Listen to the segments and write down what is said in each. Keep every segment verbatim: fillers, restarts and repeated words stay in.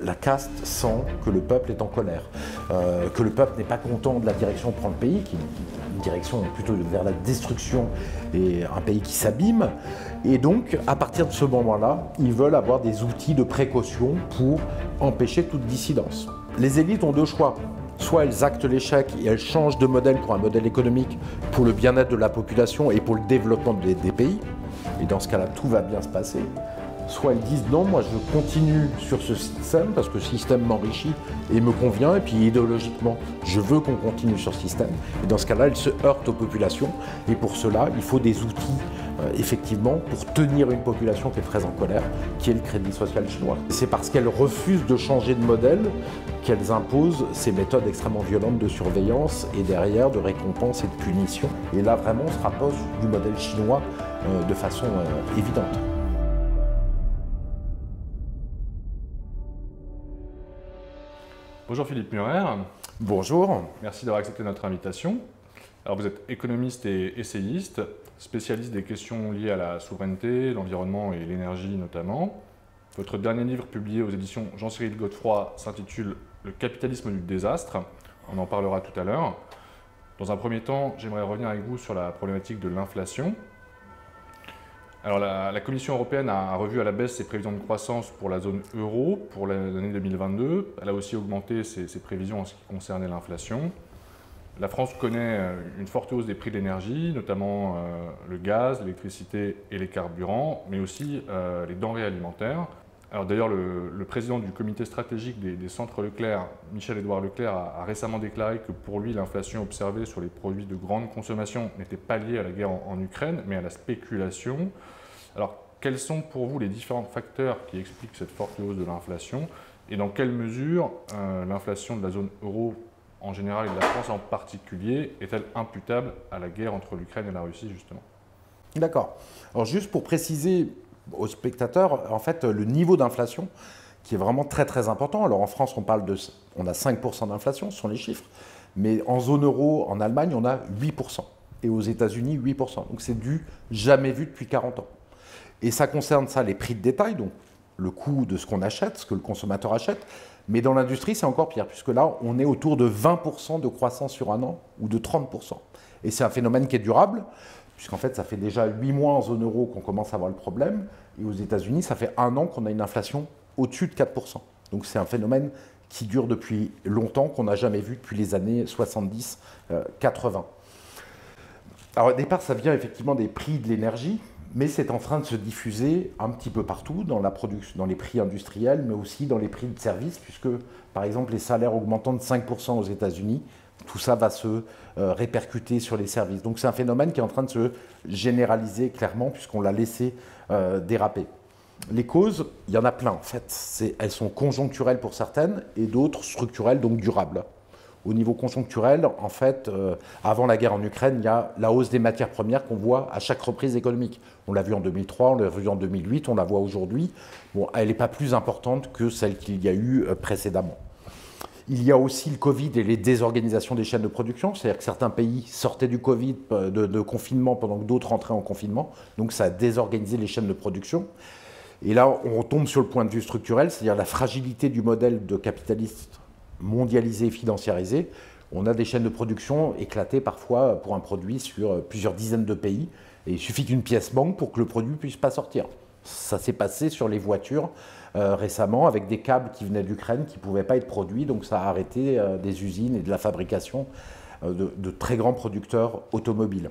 la caste sent que le peuple est en colère, euh, que le peuple n'est pas content de la direction que prend le pays, qui est une direction plutôt vers la destruction et un pays qui s'abîme. Et donc, à partir de ce moment-là, ils veulent avoir des outils de précaution pour empêcher toute dissidence. Les élites ont deux choix. Soit elles actent l'échec et elles changent de modèle pour un modèle économique, pour le bien-être de la population et pour le développement des, des pays. Et dans ce cas-là, tout va bien se passer. Soit elles disent non, moi je continue sur ce système parce que ce système m'enrichit et me convient, et puis idéologiquement, je veux qu'on continue sur ce système. Et dans ce cas-là, elles se heurtent aux populations. Et pour cela, il faut des outils, euh, effectivement, pour tenir une population qui est très en colère, qui est le crédit social chinois. C'est parce qu'elles refusent de changer de modèle qu'elles imposent ces méthodes extrêmement violentes de surveillance et derrière de récompense et de punition. Et là, vraiment, on se rapproche du modèle chinois euh, de façon euh, évidente. Bonjour Philippe Murer. Bonjour. Merci d'avoir accepté notre invitation. Alors vous êtes économiste et essayiste, spécialiste des questions liées à la souveraineté, l'environnement et l'énergie notamment. Votre dernier livre publié aux éditions Jean-Cyril Godefroy s'intitule « Le capitalisme du désastre ». On en parlera tout à l'heure. Dans un premier temps, j'aimerais revenir avec vous sur la problématique de l'inflation. Alors la, la Commission européenne a revu à la baisse ses prévisions de croissance pour la zone euro pour l'année deux mille vingt-deux. Elle a aussi augmenté ses, ses prévisions en ce qui concernait l'inflation. La France connaît une forte hausse des prix de l'énergie, notamment euh, le gaz, l'électricité et les carburants, mais aussi euh, les denrées alimentaires. Alors d'ailleurs, le, le président du comité stratégique des, des centres Leclerc, Michel-Édouard Leclerc, a, a récemment déclaré que pour lui, l'inflation observée sur les produits de grande consommation n'était pas liée à la guerre en, en Ukraine, mais à la spéculation. Alors, quels sont pour vous les différents facteurs qui expliquent cette forte hausse de l'inflation et dans quelle mesure euh, l'inflation de la zone euro en général et de la France en particulier est-elle imputable à la guerre entre l'Ukraine et la Russie justement? D'accord. Alors juste pour préciser aux spectateurs, en fait, le niveau d'inflation qui est vraiment très très important. Alors en France, on parle de, on a cinq pour cent d'inflation, ce sont les chiffres, mais en zone euro, en Allemagne, on a huit pour cent et aux États-Unis, huit pour cent. Donc c'est du jamais vu depuis quarante ans. Et ça concerne ça les prix de détail, donc le coût de ce qu'on achète, ce que le consommateur achète. Mais dans l'industrie, c'est encore pire, puisque là, on est autour de vingt pour cent de croissance sur un an, ou de trente pour cent. Et c'est un phénomène qui est durable, puisqu'en fait, ça fait déjà huit mois en zone euro qu'on commence à avoir le problème. Et aux États-Unis, ça fait un an qu'on a une inflation au-dessus de quatre pour cent. Donc c'est un phénomène qui dure depuis longtemps, qu'on n'a jamais vu depuis les années soixante-dix quatre-vingts. Alors au départ, ça vient effectivement des prix de l'énergie, mais c'est en train de se diffuser un petit peu partout, dans la production, dans les prix industriels, mais aussi dans les prix de services, puisque, par exemple, les salaires augmentant de cinq pour cent aux États-Unis, tout ça va se euh, répercuter sur les services. Donc c'est un phénomène qui est en train de se généraliser clairement, puisqu'on l'a laissé euh, déraper. Les causes, il y en a plein en fait. Elles sont conjoncturelles pour certaines, et d'autres structurelles, donc durables. Au niveau conjoncturel, en fait, euh, avant la guerre en Ukraine, il y a la hausse des matières premières qu'on voit à chaque reprise économique. On l'a vu en deux mille trois, on l'a vu en deux mille huit, on la voit aujourd'hui. Bon, elle n'est pas plus importante que celle qu'il y a eu euh, précédemment. Il y a aussi le Covid et les désorganisations des chaînes de production, c'est-à-dire que certains pays sortaient du Covid, de, de confinement, pendant que d'autres rentraient en confinement. Donc ça a désorganisé les chaînes de production. Et là, on retombe sur le point de vue structurel, c'est-à-dire la fragilité du modèle de capitaliste mondialisé et financiarisé. On a des chaînes de production éclatées parfois pour un produit sur plusieurs dizaines de pays. Et il suffit qu'une pièce manque pour que le produit ne puisse pas sortir. Ça s'est passé sur les voitures euh, récemment avec des câbles qui venaient d'Ukraine qui ne pouvaient pas être produits. Donc ça a arrêté euh, des usines et de la fabrication euh, de, de très grands producteurs automobiles.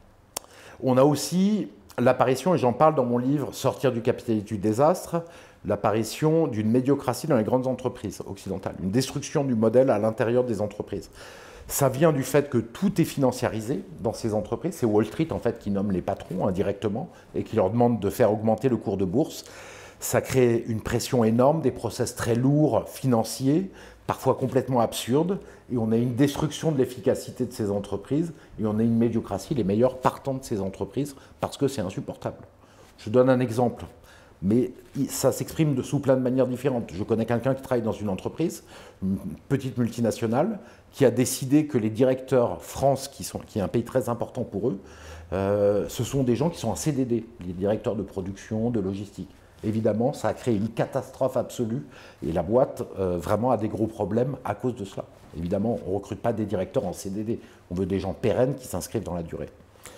On a aussi l'apparition, et j'en parle dans mon livre « Sortir du capitalisme du désastre », l'apparition d'une médiocratie dans les grandes entreprises occidentales, une destruction du modèle à l'intérieur des entreprises. Ça vient du fait que tout est financiarisé dans ces entreprises. C'est Wall Street en fait qui nomme les patrons indirectement et qui leur demande de faire augmenter le cours de bourse. Ça crée une pression énorme, des process très lourds, financiers, parfois complètement absurdes, et on a une destruction de l'efficacité de ces entreprises, et on a une médiocratie, les meilleurs partant de ces entreprises, parce que c'est insupportable. Je donne un exemple. Mais ça s'exprime sous plein de manières différentes. Je connais quelqu'un qui travaille dans une entreprise, une petite multinationale, qui a décidé que les directeurs France, qui, sont, qui est un pays très important pour eux, euh, ce sont des gens qui sont en C D D, les directeurs de production, de logistique. évidemment, ça a créé une catastrophe absolue et la boîte euh, vraiment a des gros problèmes à cause de cela. Évidemment, on ne recrute pas des directeurs en C D D, on veut des gens pérennes qui s'inscrivent dans la durée.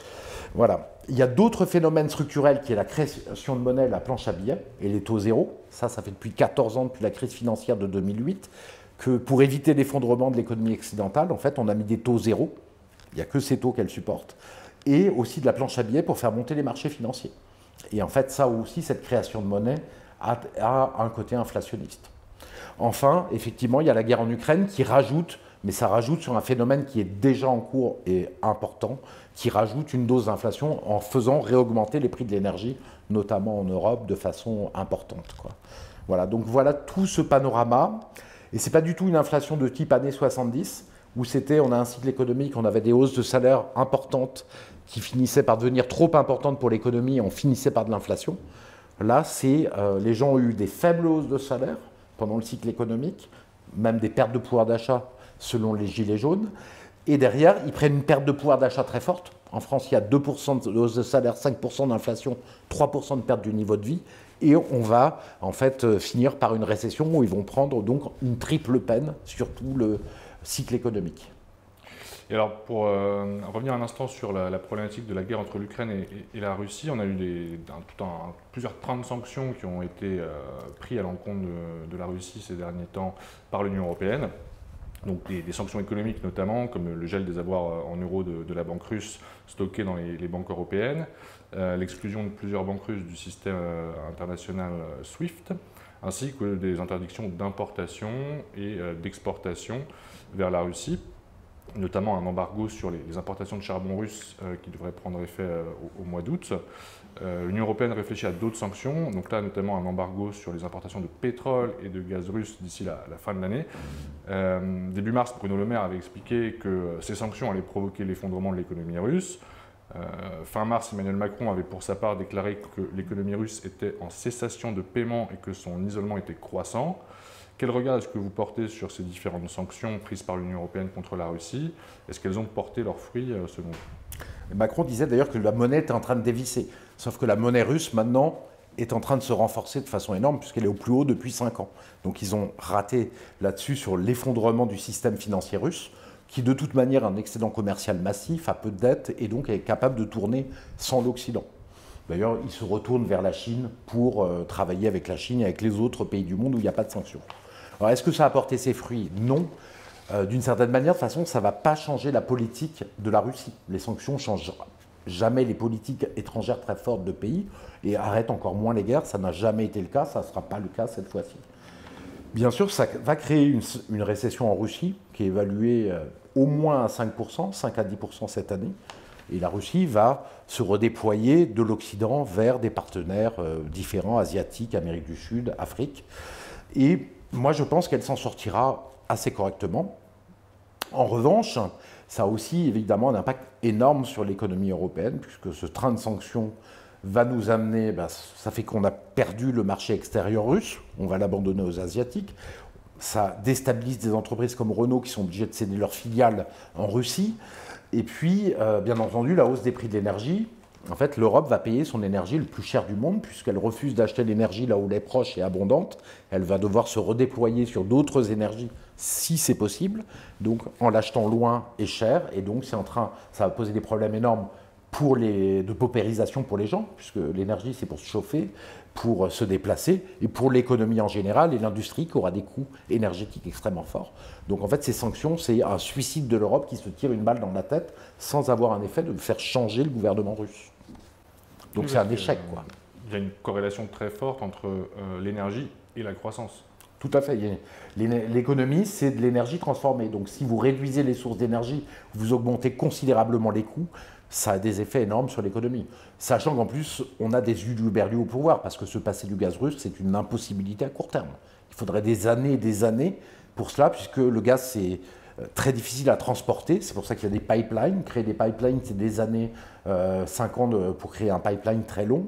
Voilà. Il y a d'autres phénomènes structurels qui est la création de monnaie, la planche à billets et les taux zéro. Ça, ça fait depuis quatorze ans, depuis la crise financière de deux mille huit, que pour éviter l'effondrement de l'économie occidentale, en fait, on a mis des taux zéro. Il n'y a que ces taux qu'elle supporte. Et aussi de la planche à billets pour faire monter les marchés financiers. Et en fait, ça aussi, cette création de monnaie a, a un côté inflationniste. Enfin, effectivement, il y a la guerre en Ukraine qui rajoute, mais ça rajoute sur un phénomène qui est déjà en cours et important, qui rajoute une dose d'inflation en faisant réaugmenter les prix de l'énergie, notamment en Europe, de façon importante, quoi. Voilà, donc voilà tout ce panorama. Et ce n'est pas du tout une inflation de type années soixante-dix, où c'était, on a un cycle économique, on avait des hausses de salaire importantes qui finissaient par devenir trop importantes pour l'économie et on finissait par de l'inflation. Là, c'est euh, les gens ont eu des faibles hausses de salaire pendant le cycle économique, même des pertes de pouvoir d'achat selon les gilets jaunes. Et derrière, ils prennent une perte de pouvoir d'achat très forte. En France, il y a deux pour cent de hausse de salaire, cinq pour cent d'inflation, trois pour cent de perte du niveau de vie. Et on va en fait finir par une récession où ils vont prendre donc une triple peine sur tout le cycle économique. Et alors, pour euh, revenir un instant sur la, la problématique de la guerre entre l'Ukraine et, et, et la Russie, on a eu des, un, tout un, plusieurs trains de sanctions qui ont été euh, pris à l'encontre de, de la Russie ces derniers temps par l'Union européenne. Donc des, des sanctions économiques notamment, comme le gel des avoirs en euros de, de la banque russe stockés dans les, les banques européennes, euh, l'exclusion de plusieurs banques russes du système euh, international SWIFT, ainsi que des interdictions d'importation et euh, d'exportation vers la Russie, notamment un embargo sur les, les importations de charbon russe euh, qui devrait prendre effet euh, au, au mois d'août. Euh, L'Union européenne réfléchit à d'autres sanctions, donc là notamment un embargo sur les importations de pétrole et de gaz russe d'ici la, la fin de l'année. Euh, début mars, Bruno Le Maire avait expliqué que ces sanctions allaient provoquer l'effondrement de l'économie russe. Euh, fin mars, Emmanuel Macron avait pour sa part déclaré que l'économie russe était en cessation de paiement et que son isolement était croissant. Quel regard est-ce que vous portez sur ces différentes sanctions prises par l'Union européenne contre la Russie? Est-ce qu'elles ont porté leurs fruits selon vous? Macron disait d'ailleurs que la monnaie était en train de dévisser. Sauf que la monnaie russe, maintenant, est en train de se renforcer de façon énorme puisqu'elle est au plus haut depuis cinq ans. Donc ils ont raté là-dessus sur l'effondrement du système financier russe, qui de toute manière a un excédent commercial massif, a peu de dettes et donc est capable de tourner sans l'Occident. D'ailleurs, ils se retournent vers la Chine pour euh, travailler avec la Chine et avec les autres pays du monde où il n'y a pas de sanctions. Alors est-ce que ça a porté ses fruits? Non. Euh, D'une certaine manière, de toute façon, ça ne va pas changer la politique de la Russie. Les sanctions ne changent jamais les politiques étrangères très fortes de pays et arrêtent encore moins les guerres. Ça n'a jamais été le cas, ça ne sera pas le cas cette fois-ci. Bien sûr, ça va créer une, une récession en Russie qui est évaluée euh, au moins à cinq pour cent, cinq à dix pour cent cette année. Et la Russie va se redéployer de l'Occident vers des partenaires euh, différents, asiatiques, Amérique du Sud, Afrique. Et moi, je pense qu'elle s'en sortira assez correctement. En revanche, ça a aussi évidemment un impact énorme sur l'économie européenne, puisque ce train de sanctions va nous amener, ben, ça fait qu'on a perdu le marché extérieur russe, on va l'abandonner aux Asiatiques. Ça déstabilise des entreprises comme Renault qui sont obligées de céder leurs filiales en Russie. Et puis, euh, bien entendu, la hausse des prix de l'énergie. En fait, l'Europe va payer son énergie le plus cher du monde puisqu'elle refuse d'acheter l'énergie là où elle est proche et abondante. Elle va devoir se redéployer sur d'autres énergies si c'est possible, donc en l'achetant loin et cher. Et donc, c'est en train, ça va poser des problèmes énormes pour les, de paupérisation pour les gens, puisque l'énergie, c'est pour se chauffer, pour se déplacer, et pour l'économie en général, et l'industrie qui aura des coûts énergétiques extrêmement forts. Donc en fait, ces sanctions, c'est un suicide de l'Europe qui se tire une balle dans la tête sans avoir un effet de faire changer le gouvernement russe. Donc oui, c'est un échec, quoi. Il y a une corrélation très forte entre euh, l'énergie et la croissance. Tout à fait. L'économie, c'est de l'énergie transformée. Donc si vous réduisez les sources d'énergie, vous augmentez considérablement les coûts, ça a des effets énormes sur l'économie. Sachant qu'en plus, on a des uluberlus au pouvoir, parce que se passer du gaz russe, c'est une impossibilité à court terme. Il faudrait des années et des années pour cela, puisque le gaz, c'est très difficile à transporter. C'est pour ça qu'il y a des pipelines. Créer des pipelines, c'est des années, euh, cinq ans de, pour créer un pipeline très long.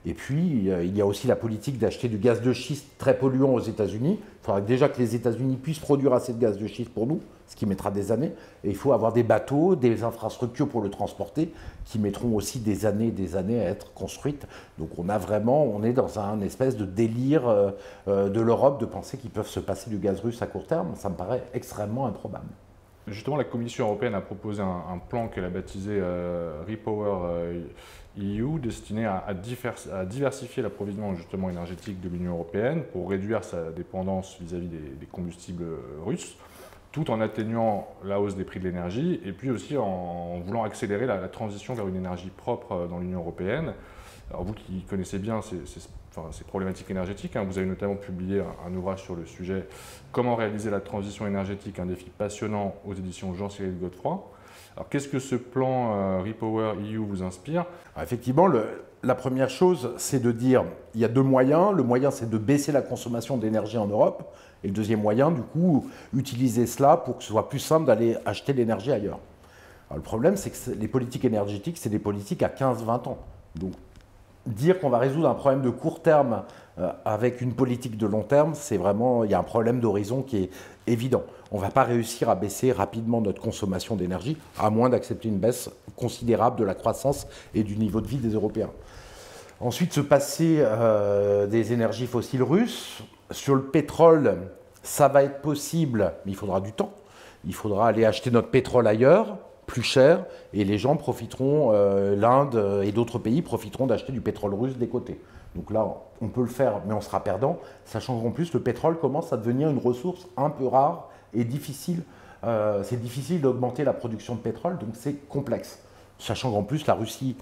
Et puis, il y a aussi la politique d'acheter du gaz de schiste très polluant aux États-Unis. Il faudra déjà que les États-Unis puissent produire assez de gaz de schiste pour nous, ce qui mettra des années. Et il faut avoir des bateaux, des infrastructures pour le transporter, qui mettront aussi des années et des années à être construites. Donc on a vraiment, on est dans un espèce de délire euh, de l'Europe de penser qu'ils peuvent se passer du gaz russe à court terme. Ça me paraît extrêmement improbable. Justement, la Commission européenne a proposé un, un plan qu'elle a baptisé euh, Repower euh, E U, destiné à, à, divers, à diversifier l'approvisionnement justement énergétique de l'Union européenne pour réduire sa dépendance vis-à-vis des, des combustibles russes, tout en atténuant la hausse des prix de l'énergie et puis aussi en, en voulant accélérer la, la transition vers une énergie propre dans l'Union européenne. Alors vous qui connaissez bien ces, ces, enfin, ces problématiques énergétiques, hein, vous avez notamment publié un, un ouvrage sur le sujet « Comment réaliser la transition énergétique, un défi passionnant » aux éditions Jean-Cyril Godefroy. Alors qu'est-ce que ce plan euh, Repower E U vous inspire? Alors, effectivement, le, la première chose, c'est de dire il y a deux moyens. Le moyen, c'est de baisser la consommation d'énergie en Europe. Et le deuxième moyen, du coup, utiliser cela pour que ce soit plus simple d'aller acheter l'énergie ailleurs. Alors, le problème, c'est que les politiques énergétiques, c'est des politiques à quinze vingt ans. Donc, dire qu'on va résoudre un problème de court terme euh, avec une politique de long terme, c'est vraiment, il y a un problème d'horizon qui est évident. On ne va pas réussir à baisser rapidement notre consommation d'énergie, à moins d'accepter une baisse considérable de la croissance et du niveau de vie des Européens. Ensuite, se passer euh, des énergies fossiles russes. Sur le pétrole, ça va être possible, mais il faudra du temps. Il faudra aller acheter notre pétrole ailleurs, plus cher, et les gens profiteront, euh, l'Inde et d'autres pays profiteront d'acheter du pétrole russe des côtés. Donc là, on peut le faire, mais on sera perdant, sachant qu'en plus, le pétrole commence à devenir une ressource un peu rare et difficile. Euh, c'est difficile d'augmenter la production de pétrole, donc c'est complexe. Sachant qu'en plus, la Russie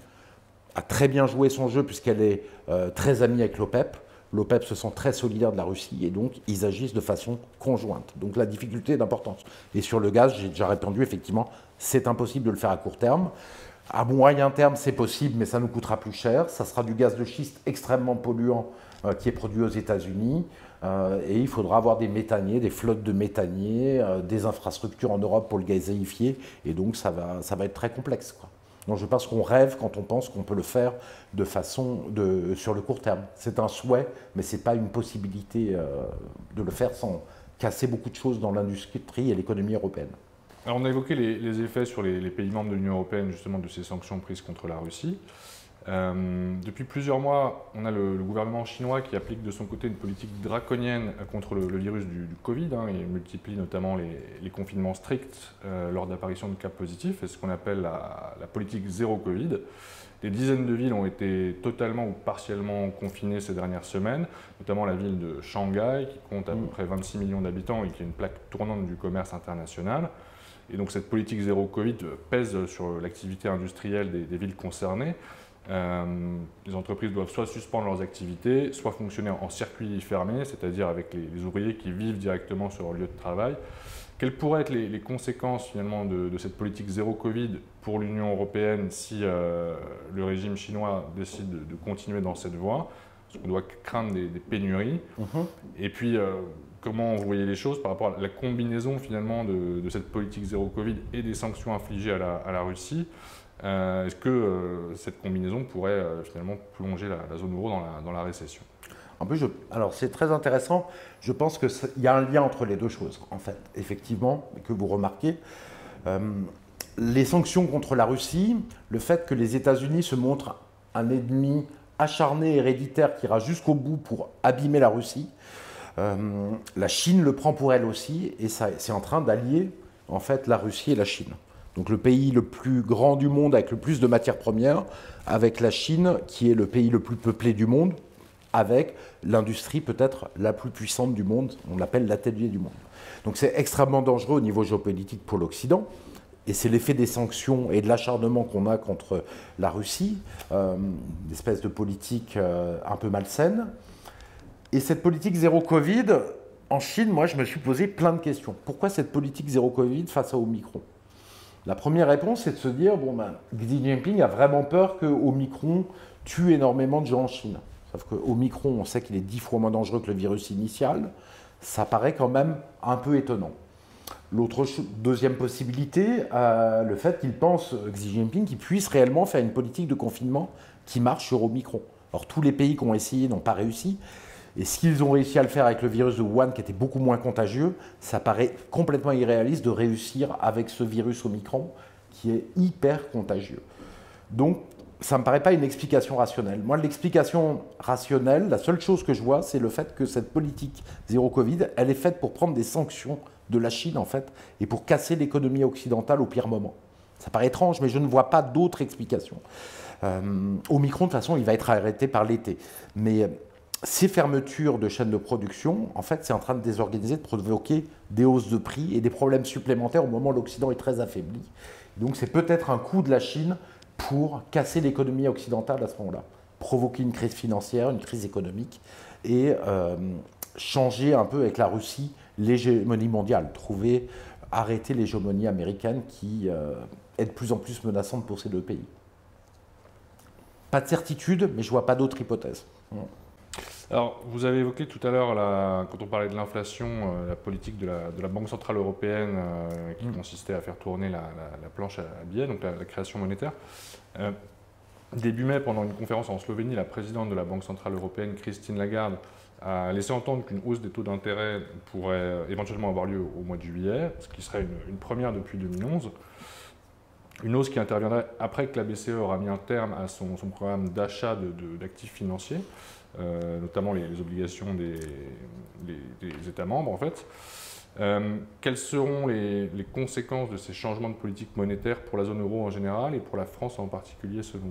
a très bien joué son jeu puisqu'elle est euh, très amie avec l'OPEP. L'OPEP se sent très solidaire de la Russie et donc ils agissent de façon conjointe. Donc la difficulté est d'importance. Et sur le gaz, j'ai déjà répondu, effectivement, c'est impossible de le faire à court terme. À moyen terme, c'est possible, mais ça nous coûtera plus cher. Ça sera du gaz de schiste extrêmement polluant euh, qui est produit aux États-Unis. Euh, et il faudra avoir des méthaniers, des flottes de méthaniers, euh, des infrastructures en Europe pour le gazéifier. Et donc ça va, ça va être très complexe, quoi. Donc je pense qu'on rêve quand on pense qu'on peut le faire de façon de, sur le court terme. C'est un souhait, mais ce n'est pas une possibilité euh, de le faire sans casser beaucoup de choses dans l'industrie et l'économie européenne. Alors on a évoqué les, les effets sur les, les pays membres de l'Union européenne justement de ces sanctions prises contre la Russie. Euh, depuis plusieurs mois, on a le, le gouvernement chinois qui applique de son côté une politique draconienne contre le, le virus du, du Covid. Hein, il multiplie notamment les, les confinements stricts euh, lors d'apparition de cas positifs, c'est ce qu'on appelle la, la politique zéro Covid. Des dizaines de villes ont été totalement ou partiellement confinées ces dernières semaines, notamment la ville de Shanghai qui compte à peu près vingt-six millions d'habitants et qui est une plaque tournante du commerce international. Et donc cette politique zéro Covid pèse sur l'activité industrielle des, des villes concernées. Euh, les entreprises doivent soit suspendre leurs activités, soit fonctionner en circuit fermé, c'est-à-dire avec les, les ouvriers qui vivent directement sur leur lieu de travail. Quelles pourraient être les, les conséquences finalement de, de cette politique zéro Covid pour l'Union européenne si euh, le régime chinois décide de, de continuer dans cette voie? Parce qu'on doit craindre des, des pénuries. Mm-hmm. Et puis, euh, comment vous voyez les choses par rapport à la combinaison finalement de, de cette politique zéro Covid et des sanctions infligées à la, à la Russie? Euh, Est-ce que euh, cette combinaison pourrait euh, finalement plonger la, la zone euro dans la, dans la récession? En plus, je, alors c'est très intéressant. Je pense qu'il y a un lien entre les deux choses, en fait, effectivement, que vous remarquez. Euh, les sanctions contre la Russie, le fait que les États-Unis se montrent un ennemi acharné, héréditaire, qui ira jusqu'au bout pour abîmer la Russie, euh, la Chine le prend pour elle aussi, et c'est en train d'allier, en fait, la Russie et la Chine. Donc le pays le plus grand du monde avec le plus de matières premières, avec la Chine qui est le pays le plus peuplé du monde, avec l'industrie peut-être la plus puissante du monde, on l'appelle l'atelier du monde. Donc c'est extrêmement dangereux au niveau géopolitique pour l'Occident, et c'est l'effet des sanctions et de l'acharnement qu'on a contre la Russie, euh, une espèce de politique euh, un peu malsaine. Et cette politique zéro Covid, en Chine, moi je me suis posé plein de questions. Pourquoi cette politique zéro Covid face à Omicron ? La première réponse, c'est de se dire, bon ben, Xi Jinping a vraiment peur que Omicron tue énormément de gens en Chine. Sauf que Omicron, on sait qu'il est dix fois moins dangereux que le virus initial. Ça paraît quand même un peu étonnant. L'autre deuxième possibilité, euh, le fait qu'il pense, Xi Jinping, qu'il puisse réellement faire une politique de confinement qui marche sur Omicron. Or, tous les pays qui ont essayé n'ont pas réussi. Et s'ils ont réussi à le faire avec le virus de Wuhan, qui était beaucoup moins contagieux, ça paraît complètement irréaliste de réussir avec ce virus Omicron, qui est hyper contagieux. Donc, ça ne me paraît pas une explication rationnelle. Moi, l'explication rationnelle, la seule chose que je vois, c'est le fait que cette politique zéro Covid, elle est faite pour prendre des sanctions de la Chine, en fait, et pour casser l'économie occidentale au pire moment. Ça paraît étrange, mais je ne vois pas d'autre explication. Euh, Omicron, de toute façon, il va être arrêté par l'été. Mais ces fermetures de chaînes de production, en fait, c'est en train de désorganiser, de provoquer des hausses de prix et des problèmes supplémentaires au moment où l'Occident est très affaibli. Donc c'est peut-être un coup de la Chine pour casser l'économie occidentale à ce moment-là, provoquer une crise financière, une crise économique et euh, changer un peu avec la Russie l'hégémonie mondiale, trouver, arrêter l'hégémonie américaine qui euh, est de plus en plus menaçante pour ces deux pays. Pas de certitude, mais je ne vois pas d'autre hypothèse. Alors, vous avez évoqué tout à l'heure, quand on parlait de l'inflation, euh, la politique de la, de la Banque Centrale Européenne euh, qui mmh. consistait à faire tourner la, la, la planche à billets, donc la, la création monétaire. Euh, début mai, pendant une conférence en Slovénie, la présidente de la Banque Centrale Européenne, Christine Lagarde, a laissé entendre qu'une hausse des taux d'intérêt pourrait euh, éventuellement avoir lieu au, au mois de juillet, ce qui serait une, une première depuis deux mille onze. Une hausse qui interviendrait après que la B C E aura mis un terme à son, son programme d'achat de, de, d'actifs financiers. Euh, notamment les, les obligations des, des, des États membres en fait. Euh, quelles seront les, les conséquences de ces changements de politique monétaire pour la zone euro en général et pour la France en particulier selon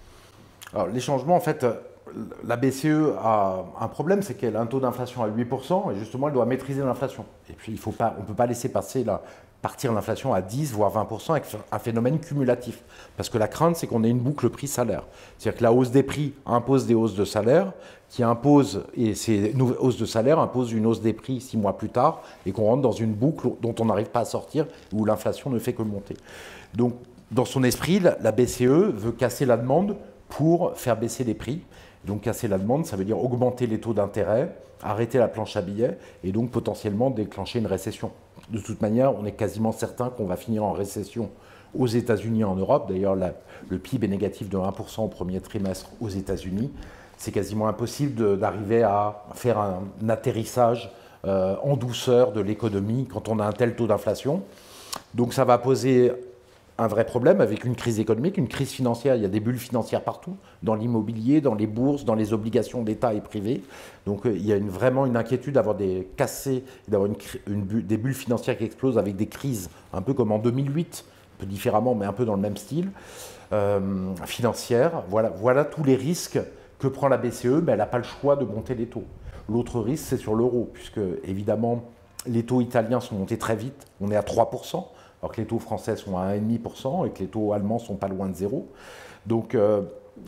vous? Alors les changements, en fait, la B C E a un problème, c'est qu'elle a un taux d'inflation à huit pour cent et justement elle doit maîtriser l'inflation. Et puis il faut pas, on ne peut pas laisser passer la, partir l'inflation à dix voire vingt pour cent avec un phénomène cumulatif. Parce que la crainte, c'est qu'on ait une boucle prix-salaire. C'est-à-dire que la hausse des prix impose des hausses de salaire, qui impose, et ces hausses de salaire imposent une hausse des prix six mois plus tard, et qu'on rentre dans une boucle dont on n'arrive pas à sortir, où l'inflation ne fait que monter. Donc, dans son esprit, la B C E veut casser la demande pour faire baisser les prix. Donc, casser la demande, ça veut dire augmenter les taux d'intérêt, arrêter la planche à billets, et donc potentiellement déclencher une récession. De toute manière, on est quasiment certain qu'on va finir en récession aux États-Unis et en Europe. D'ailleurs, le P I B est négatif de un pour cent au premier trimestre aux États-Unis. C'est quasiment impossible d'arriver à faire un, un atterrissage euh, en douceur de l'économie quand on a un tel taux d'inflation. Donc ça va poser un vrai problème avec une crise économique, une crise financière. Il y a des bulles financières partout, dans l'immobilier, dans les bourses, dans les obligations d'État et privées. Donc euh, il y a une, vraiment une inquiétude d'avoir des cassés, d'avoir une, une, des bulles financières qui explosent avec des crises, un peu comme en deux mille huit, un peu différemment, mais un peu dans le même style, euh, financière. Voilà, voilà tous les risques que prend la B C E, mais elle n'a pas le choix de monter les taux. L'autre risque, c'est sur l'euro, puisque évidemment, les taux italiens sont montés très vite. On est à trois pour cent. Alors que les taux français sont à un virgule cinq pour cent et que les taux allemands sont pas loin de zéro. Donc, euh,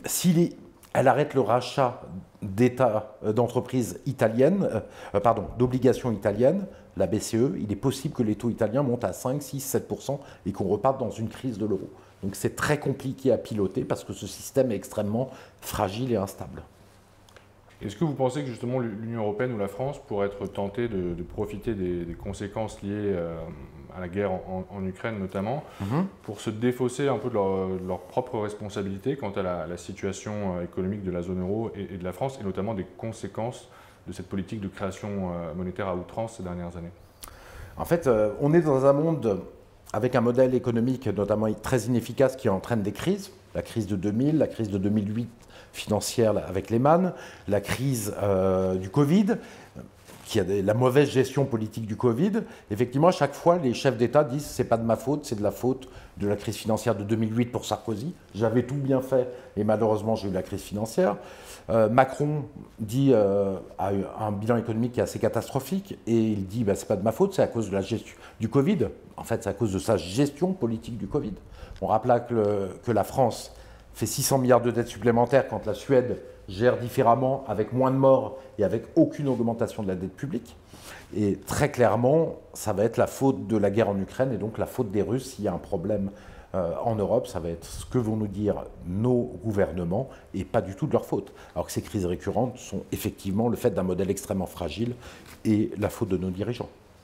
si elle arrête le rachat d'États, d'entreprises italiennes, euh, pardon, d'obligations italiennes, la B C E, il est possible que les taux italiens montent à cinq, six, sept pour cent et qu'on reparte dans une crise de l'euro. Donc, c'est très compliqué à piloter parce que ce système est extrêmement fragile et instable. Est-ce que vous pensez que justement l'Union européenne ou la France pourrait être tentée de, de profiter des, des conséquences liées euh, à la guerre en, en Ukraine notamment, mm-hmm. pour se défausser un peu de leur, de leur propre responsabilité quant à la, la situation économique de la zone euro et, et de la France, et notamment des conséquences de cette politique de création euh, monétaire à outrance ces dernières années? En fait, euh, on est dans un monde avec un modèle économique notamment très inefficace qui entraîne des crises. La crise de deux mille, la crise de deux mille huit financière avec Lehman, la crise euh, du Covid, qui a des, la mauvaise gestion politique du Covid. Effectivement, à chaque fois, les chefs d'État disent « c'est pas de ma faute, c'est de la faute de la crise financière de deux mille huit pour Sarkozy. J'avais tout bien fait et malheureusement, j'ai eu la crise financière. Euh, » Macron dit, euh, a un bilan économique qui est assez catastrophique et il dit bah, « c'est pas de ma faute, c'est à cause de la gestion du Covid. » En fait, c'est à cause de sa gestion politique du Covid. On rappela que, le, que la France fait six cents milliards de dettes supplémentaires quand la Suède gère différemment, avec moins de morts et avec aucune augmentation de la dette publique. Et très clairement, ça va être la faute de la guerre en Ukraine et donc la faute des Russes s'il y a un problème euh, en Europe. Ça va être ce que vont nous dire nos gouvernements et pas du tout de leur faute. Alors que ces crises récurrentes sont effectivement le fait d'un modèle extrêmement fragile et la faute de nos dirigeants.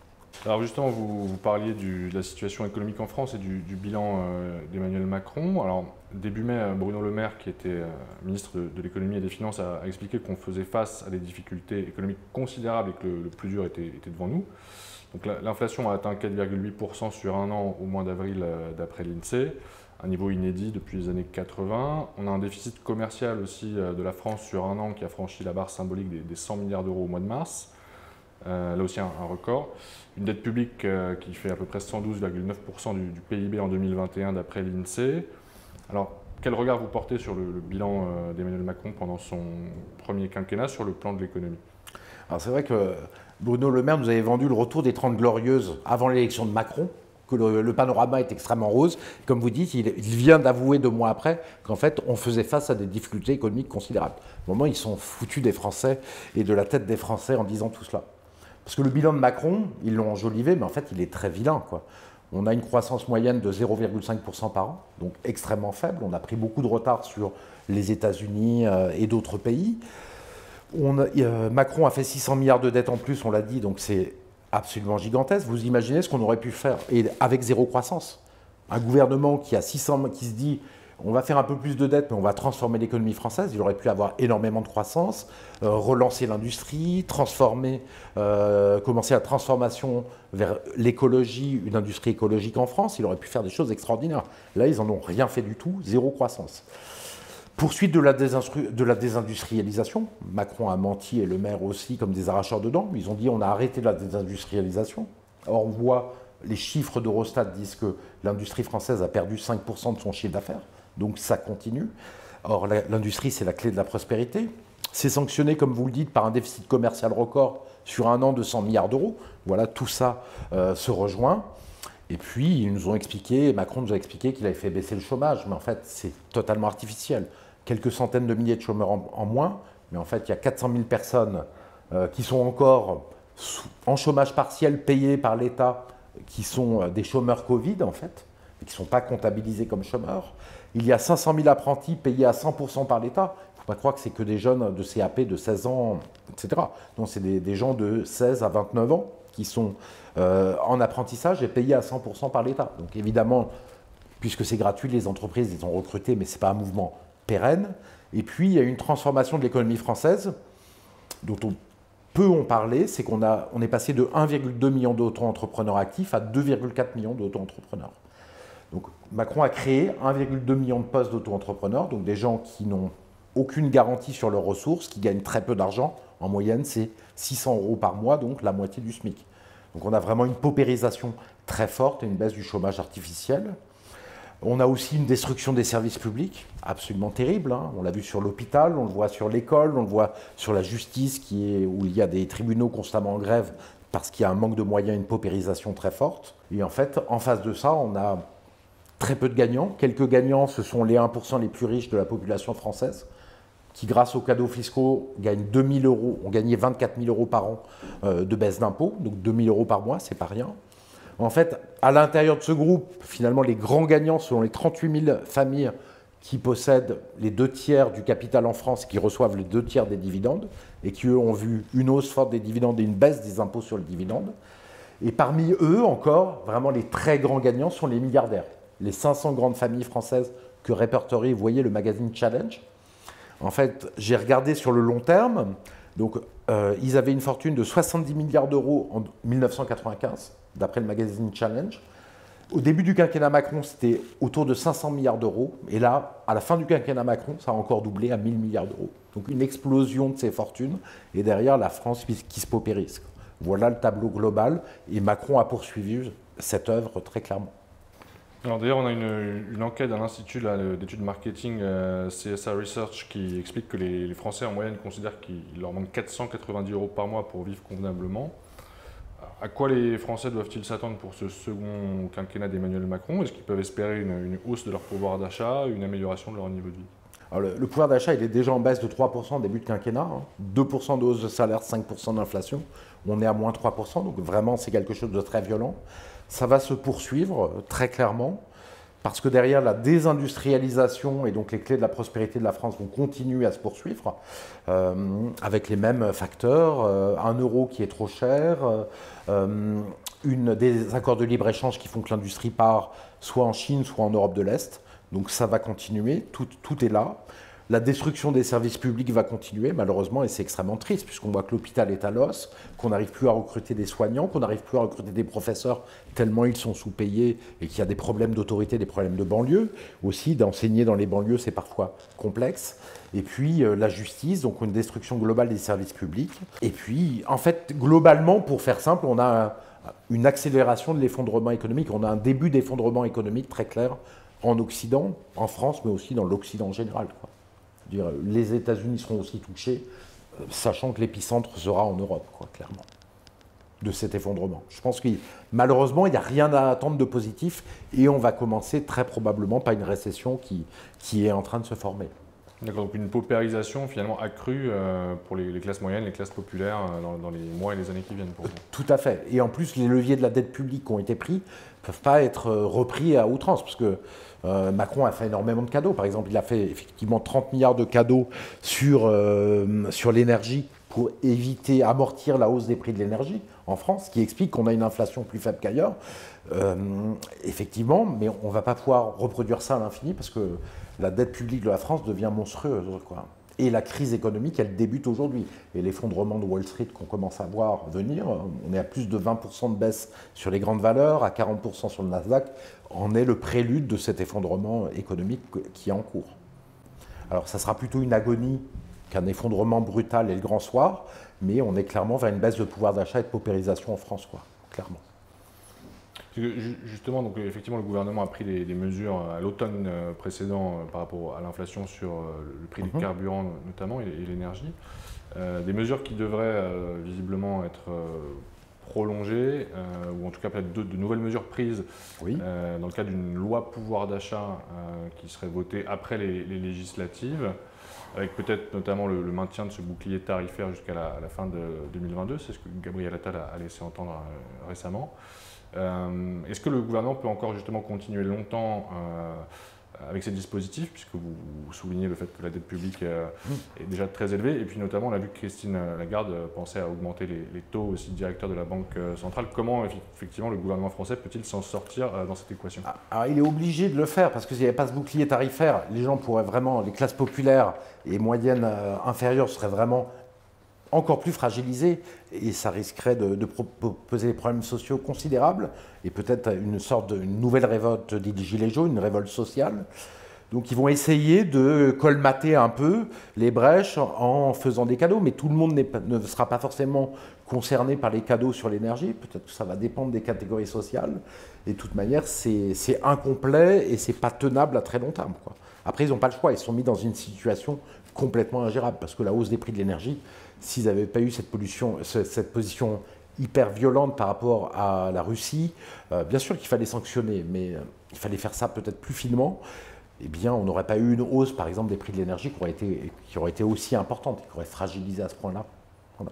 Alors justement, vous, vous parliez du, de la situation économique en France et du, du bilan euh, d'Emmanuel Macron. Alors début mai, Bruno Le Maire, qui était euh, ministre de, de l'économie et des finances, a, a expliqué qu'on faisait face à des difficultés économiques considérables et que le, le plus dur était, était devant nous. Donc l'inflation a atteint quatre virgule huit pour cent sur un an au mois d'avril euh, d'après l'INSEE, un niveau inédit depuis les années quatre-vingts. On a un déficit commercial aussi euh, de la France sur un an qui a franchi la barre symbolique des, des cent milliards d'euros au mois de mars. Euh, là aussi un, un record. Une dette publique euh, qui fait à peu près cent douze virgule neuf pour cent du, du P I B en deux mille vingt et un d'après l'INSEE. Alors, quel regard vous portez sur le, le bilan euh, d'Emmanuel Macron pendant son premier quinquennat sur le plan de l'économie? Alors c'est vrai que Bruno Le Maire nous avait vendu le retour des Trente Glorieuses avant l'élection de Macron, que le, le panorama est extrêmement rose. Comme vous dites, il, il vient d'avouer deux mois après qu'en fait, on faisait face à des difficultés économiques considérables. Au moment, ils sont foutus des Français et de la tête des Français en disant tout cela. Parce que le bilan de Macron, ils l'ont enjolivé, mais en fait, il est très vilain, quoi. On a une croissance moyenne de zéro virgule cinq pour cent par an, donc extrêmement faible. On a pris beaucoup de retard sur les États-Unis euh, et d'autres pays. On a, euh, Macron a fait six cents milliards de dettes en plus, on l'a dit, donc c'est absolument gigantesque. Vous imaginez ce qu'on aurait pu faire, et avec zéro croissance. Un gouvernement qui a six cents, qui se dit on va faire un peu plus de dettes, mais on va transformer l'économie française. Il aurait pu avoir énormément de croissance, euh, relancer l'industrie, transformer, euh, commencer la transformation vers l'écologie, une industrie écologique en France. Il aurait pu faire des choses extraordinaires. Là, ils n'en ont rien fait du tout, zéro croissance. Poursuite de la, de la désindustrialisation. Macron a menti et Le Maire aussi comme des arracheurs de dents. Ils ont dit on a arrêté la désindustrialisation. Or, on voit, les chiffres d'Eurostat disent que l'industrie française a perdu cinq pour cent de son chiffre d'affaires. Donc ça continue. Or, l'industrie, c'est la clé de la prospérité. C'est sanctionné, comme vous le dites, par un déficit commercial record sur un an de cent milliards d'euros. Voilà, tout ça euh, se rejoint. Et puis, ils nous ont expliqué, Macron nous a expliqué qu'il avait fait baisser le chômage. Mais en fait, c'est totalement artificiel. Quelques centaines de milliers de chômeurs en, en moins. Mais en fait, il y a quatre cent mille personnes euh, qui sont encore sous, en chômage partiel payés par l'État, qui sont euh, des chômeurs Covid, en fait, et qui ne sont pas comptabilisés comme chômeurs. Il y a cinq cent mille apprentis payés à cent pour cent par l'État. Il ne faut pas croire que c'est que des jeunes de C A P de seize ans, et cetera. Donc c'est des, des gens de seize à vingt-neuf ans qui sont euh, en apprentissage et payés à cent pour cent par l'État. Donc évidemment, puisque c'est gratuit, les entreprises les ont recrutés, mais ce n'est pas un mouvement pérenne. Et puis il y a une transformation de l'économie française dont on, peu ont parlé, c'est qu'on a, on est passé de un virgule deux million d'auto-entrepreneurs actifs à deux virgule quatre millions d'auto-entrepreneurs. Donc Macron a créé un virgule deux million de postes d'auto-entrepreneurs, donc des gens qui n'ont aucune garantie sur leurs ressources, qui gagnent très peu d'argent. En moyenne, c'est six cents euros par mois, donc la moitié du SMIC. Donc on a vraiment une paupérisation très forte et une baisse du chômage artificiel. On a aussi une destruction des services publics, absolument terrible. Hein. On l'a vu sur l'hôpital, on le voit sur l'école, on le voit sur la justice, qui est, où il y a des tribunaux constamment en grève parce qu'il y a un manque de moyens, une paupérisation très forte. Et en fait, en face de ça, on a très peu de gagnants. Quelques gagnants, ce sont les un pour cent les plus riches de la population française, qui, grâce aux cadeaux fiscaux, gagnent deux mille euros, ont gagné vingt-quatre mille euros par an euh, de baisse d'impôts, donc deux mille euros par mois, c'est pas rien. En fait, à l'intérieur de ce groupe, finalement, les grands gagnants, selon les trente-huit mille familles qui possèdent les deux tiers du capital en France, qui reçoivent les deux tiers des dividendes, et qui, eux, ont vu une hausse forte des dividendes et une baisse des impôts sur le dividende. Et parmi eux, encore, vraiment, les très grands gagnants sont les milliardaires. Les cinq cents grandes familles françaises que répertorie, vous voyez, le magazine Challenge. En fait, j'ai regardé sur le long terme. Donc, euh, ils avaient une fortune de soixante-dix milliards d'euros en mille neuf cent quatre-vingt-quinze, d'après le magazine Challenge. Au début du quinquennat Macron, c'était autour de cinq cents milliards d'euros. Et là, à la fin du quinquennat Macron, ça a encore doublé à mille milliards d'euros. Donc, une explosion de ces fortunes. Et derrière, la France qui se paupérise. Voilà le tableau global. Et Macron a poursuivi cette œuvre très clairement. Alors d'ailleurs, on a une, une enquête d'un institut d'études marketing, euh, C S A Research, qui explique que les, les Français en moyenne considèrent qu'il leur manque quatre cent quatre-vingt-dix euros par mois pour vivre convenablement. À quoi les Français doivent-ils s'attendre pour ce second quinquennat d'Emmanuel Macron? Est-ce qu'ils peuvent espérer une, une hausse de leur pouvoir d'achat, une amélioration de leur niveau de vie? Alors le, le pouvoir d'achat, il est déjà en baisse de trois pour cent au début de quinquennat, hein. deux pour cent de hausse de salaire, cinq pour cent d'inflation. On est à moins trois pour cent, donc vraiment c'est quelque chose de très violent. Ça va se poursuivre très clairement, parce que derrière la désindustrialisation et donc les clés de la prospérité de la France vont continuer à se poursuivre, euh, avec les mêmes facteurs, euh, un euro qui est trop cher, euh, une, des accords de libre-échange qui font que l'industrie part soit en Chine, soit en Europe de l'Est. Donc ça va continuer, tout, tout est là. La destruction des services publics va continuer, malheureusement, et c'est extrêmement triste, puisqu'on voit que l'hôpital est à l'os, qu'on n'arrive plus à recruter des soignants, qu'on n'arrive plus à recruter des professeurs, tellement ils sont sous-payés, et qu'il y a des problèmes d'autorité, des problèmes de banlieue. Aussi, d'enseigner dans les banlieues, c'est parfois complexe. Et puis, euh, la justice, donc une destruction globale des services publics. Et puis, en fait, globalement, pour faire simple, on a un, une accélération de l'effondrement économique, on a un début d'effondrement économique très clair en Occident, en France, mais aussi dans l'Occident en général, quoi. Dire, les États-Unis seront aussi touchés, euh, sachant que l'épicentre sera en Europe, quoi, clairement, de cet effondrement. Je pense que malheureusement, il n'y a rien à attendre de positif et on va commencer très probablement par une récession qui, qui est en train de se former. D'accord, donc une paupérisation finalement accrue euh, pour les, les classes moyennes, les classes populaires euh, dans, dans les mois et les années qui viennent pour vous. Tout à fait. Et en plus, les leviers de la dette publique qui ont été pris ne peuvent pas être repris à outrance, parce que euh, Macron a fait énormément de cadeaux. Par exemple, il a fait effectivement trente milliards de cadeaux sur, euh, sur l'énergie pour éviter, amortir la hausse des prix de l'énergie en France, ce qui explique qu'on a une inflation plus faible qu'ailleurs. Euh, effectivement, mais on ne va pas pouvoir reproduire ça à l'infini, parce que la dette publique de la France devient monstrueuse, quoi. Et la crise économique, elle débute aujourd'hui. Et l'effondrement de Wall Street qu'on commence à voir venir, on est à plus de vingt pour cent de baisse sur les grandes valeurs, à quarante pour cent sur le Nasdaq, en est le prélude de cet effondrement économique qui est en cours. Alors ça sera plutôt une agonie qu'un effondrement brutal et le grand soir, mais on est clairement vers une baisse de pouvoir d'achat et de paupérisation en France, quoi, clairement. Justement, donc, effectivement, le gouvernement a pris des, des mesures à l'automne précédent par rapport à l'inflation sur le prix Mm-hmm. du carburant notamment et, et l'énergie. Euh, des mesures qui devraient euh, visiblement être euh, prolongées, euh, ou en tout cas peut-être de, de nouvelles mesures prises Oui. euh, dans le cadre d'une loi pouvoir d'achat euh, qui serait votée après les, les législatives, avec peut-être notamment le, le maintien de ce bouclier tarifaire jusqu'à la, la fin de deux mille vingt-deux, c'est ce que Gabriel Attal a, a laissé entendre euh, récemment. Euh, Est-ce que le gouvernement peut encore justement continuer longtemps euh, avec ces dispositifs, puisque vous, vous soulignez le fait que la dette publique euh, est déjà très élevée, et puis notamment on a vu que Christine Lagarde pensait à augmenter les, les taux aussi directeurs de la Banque centrale. Comment effectivement le gouvernement français peut-il s'en sortir euh, dans cette équation? Alors, il est obligé de le faire, parce que s'il n'y avait pas ce bouclier tarifaire, les gens pourraient vraiment, les classes populaires et moyennes euh, inférieures seraient vraiment encore plus fragilisées, et ça risquerait de, de poser des problèmes sociaux considérables, et peut-être une sorte de une nouvelle révolte des Gilets jaunes, une révolte sociale. Donc ils vont essayer de colmater un peu les brèches en faisant des cadeaux, mais tout le monde pas, ne sera pas forcément concerné par les cadeaux sur l'énergie, peut-être que ça va dépendre des catégories sociales, et de toute manière c'est incomplet et c'est pas tenable à très long terme, quoi. Après ils n'ont pas le choix, ils sont mis dans une situation complètement ingérable, parce que la hausse des prix de l'énergie, s'ils n'avaient pas eu cette, pollution, cette position hyper violente par rapport à la Russie, euh, bien sûr qu'il fallait sanctionner, mais euh, il fallait faire ça peut-être plus finement. Eh bien, on n'aurait pas eu une hausse, par exemple, des prix de l'énergie qui aurait été, qui aurait été aussi importante, qui aurait fragilisé à ce point-là. Voilà.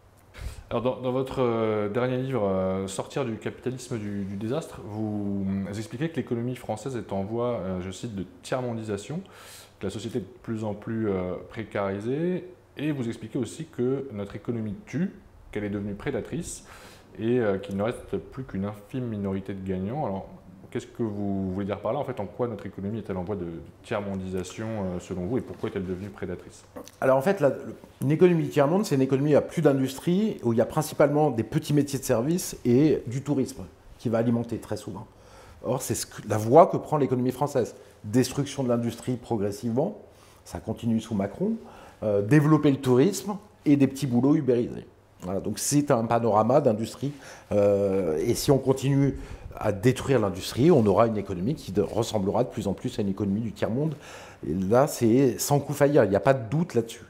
Alors, dans, dans votre euh, dernier livre, euh, Sortir du capitalisme du, du désastre, vous, vous expliquez que l'économie française est en voie, euh, je cite, de tiers-mondisation, que la société est de plus en plus euh, précarisée, et vous expliquez aussi que notre économie tue, qu'elle est devenue prédatrice, et euh, qu'il ne reste plus qu'une infime minorité de gagnants. Alors, qu'est-ce que vous voulez dire par là? En fait, en quoi notre économie est-elle en voie de, de tiers-mondisation euh, selon vous, et pourquoi est-elle devenue prédatrice? Alors en fait, la, une économie du tiers-monde, c'est une économie où il n'y a plus d'industrie, où il y a principalement des petits métiers de service et du tourisme, qui va alimenter très souvent. Or, c'est ce la voie que prend l'économie française. Destruction de l'industrie progressivement, ça continue sous Macron, euh, développer le tourisme et des petits boulots ubérisés. Voilà, donc c'est un panorama d'industrie, euh, et si on continue à détruire l'industrie, on aura une économie qui de, ressemblera de plus en plus à une économie du tiers-monde. Et là, c'est sans coup faillir, il n'y a pas de doute là-dessus.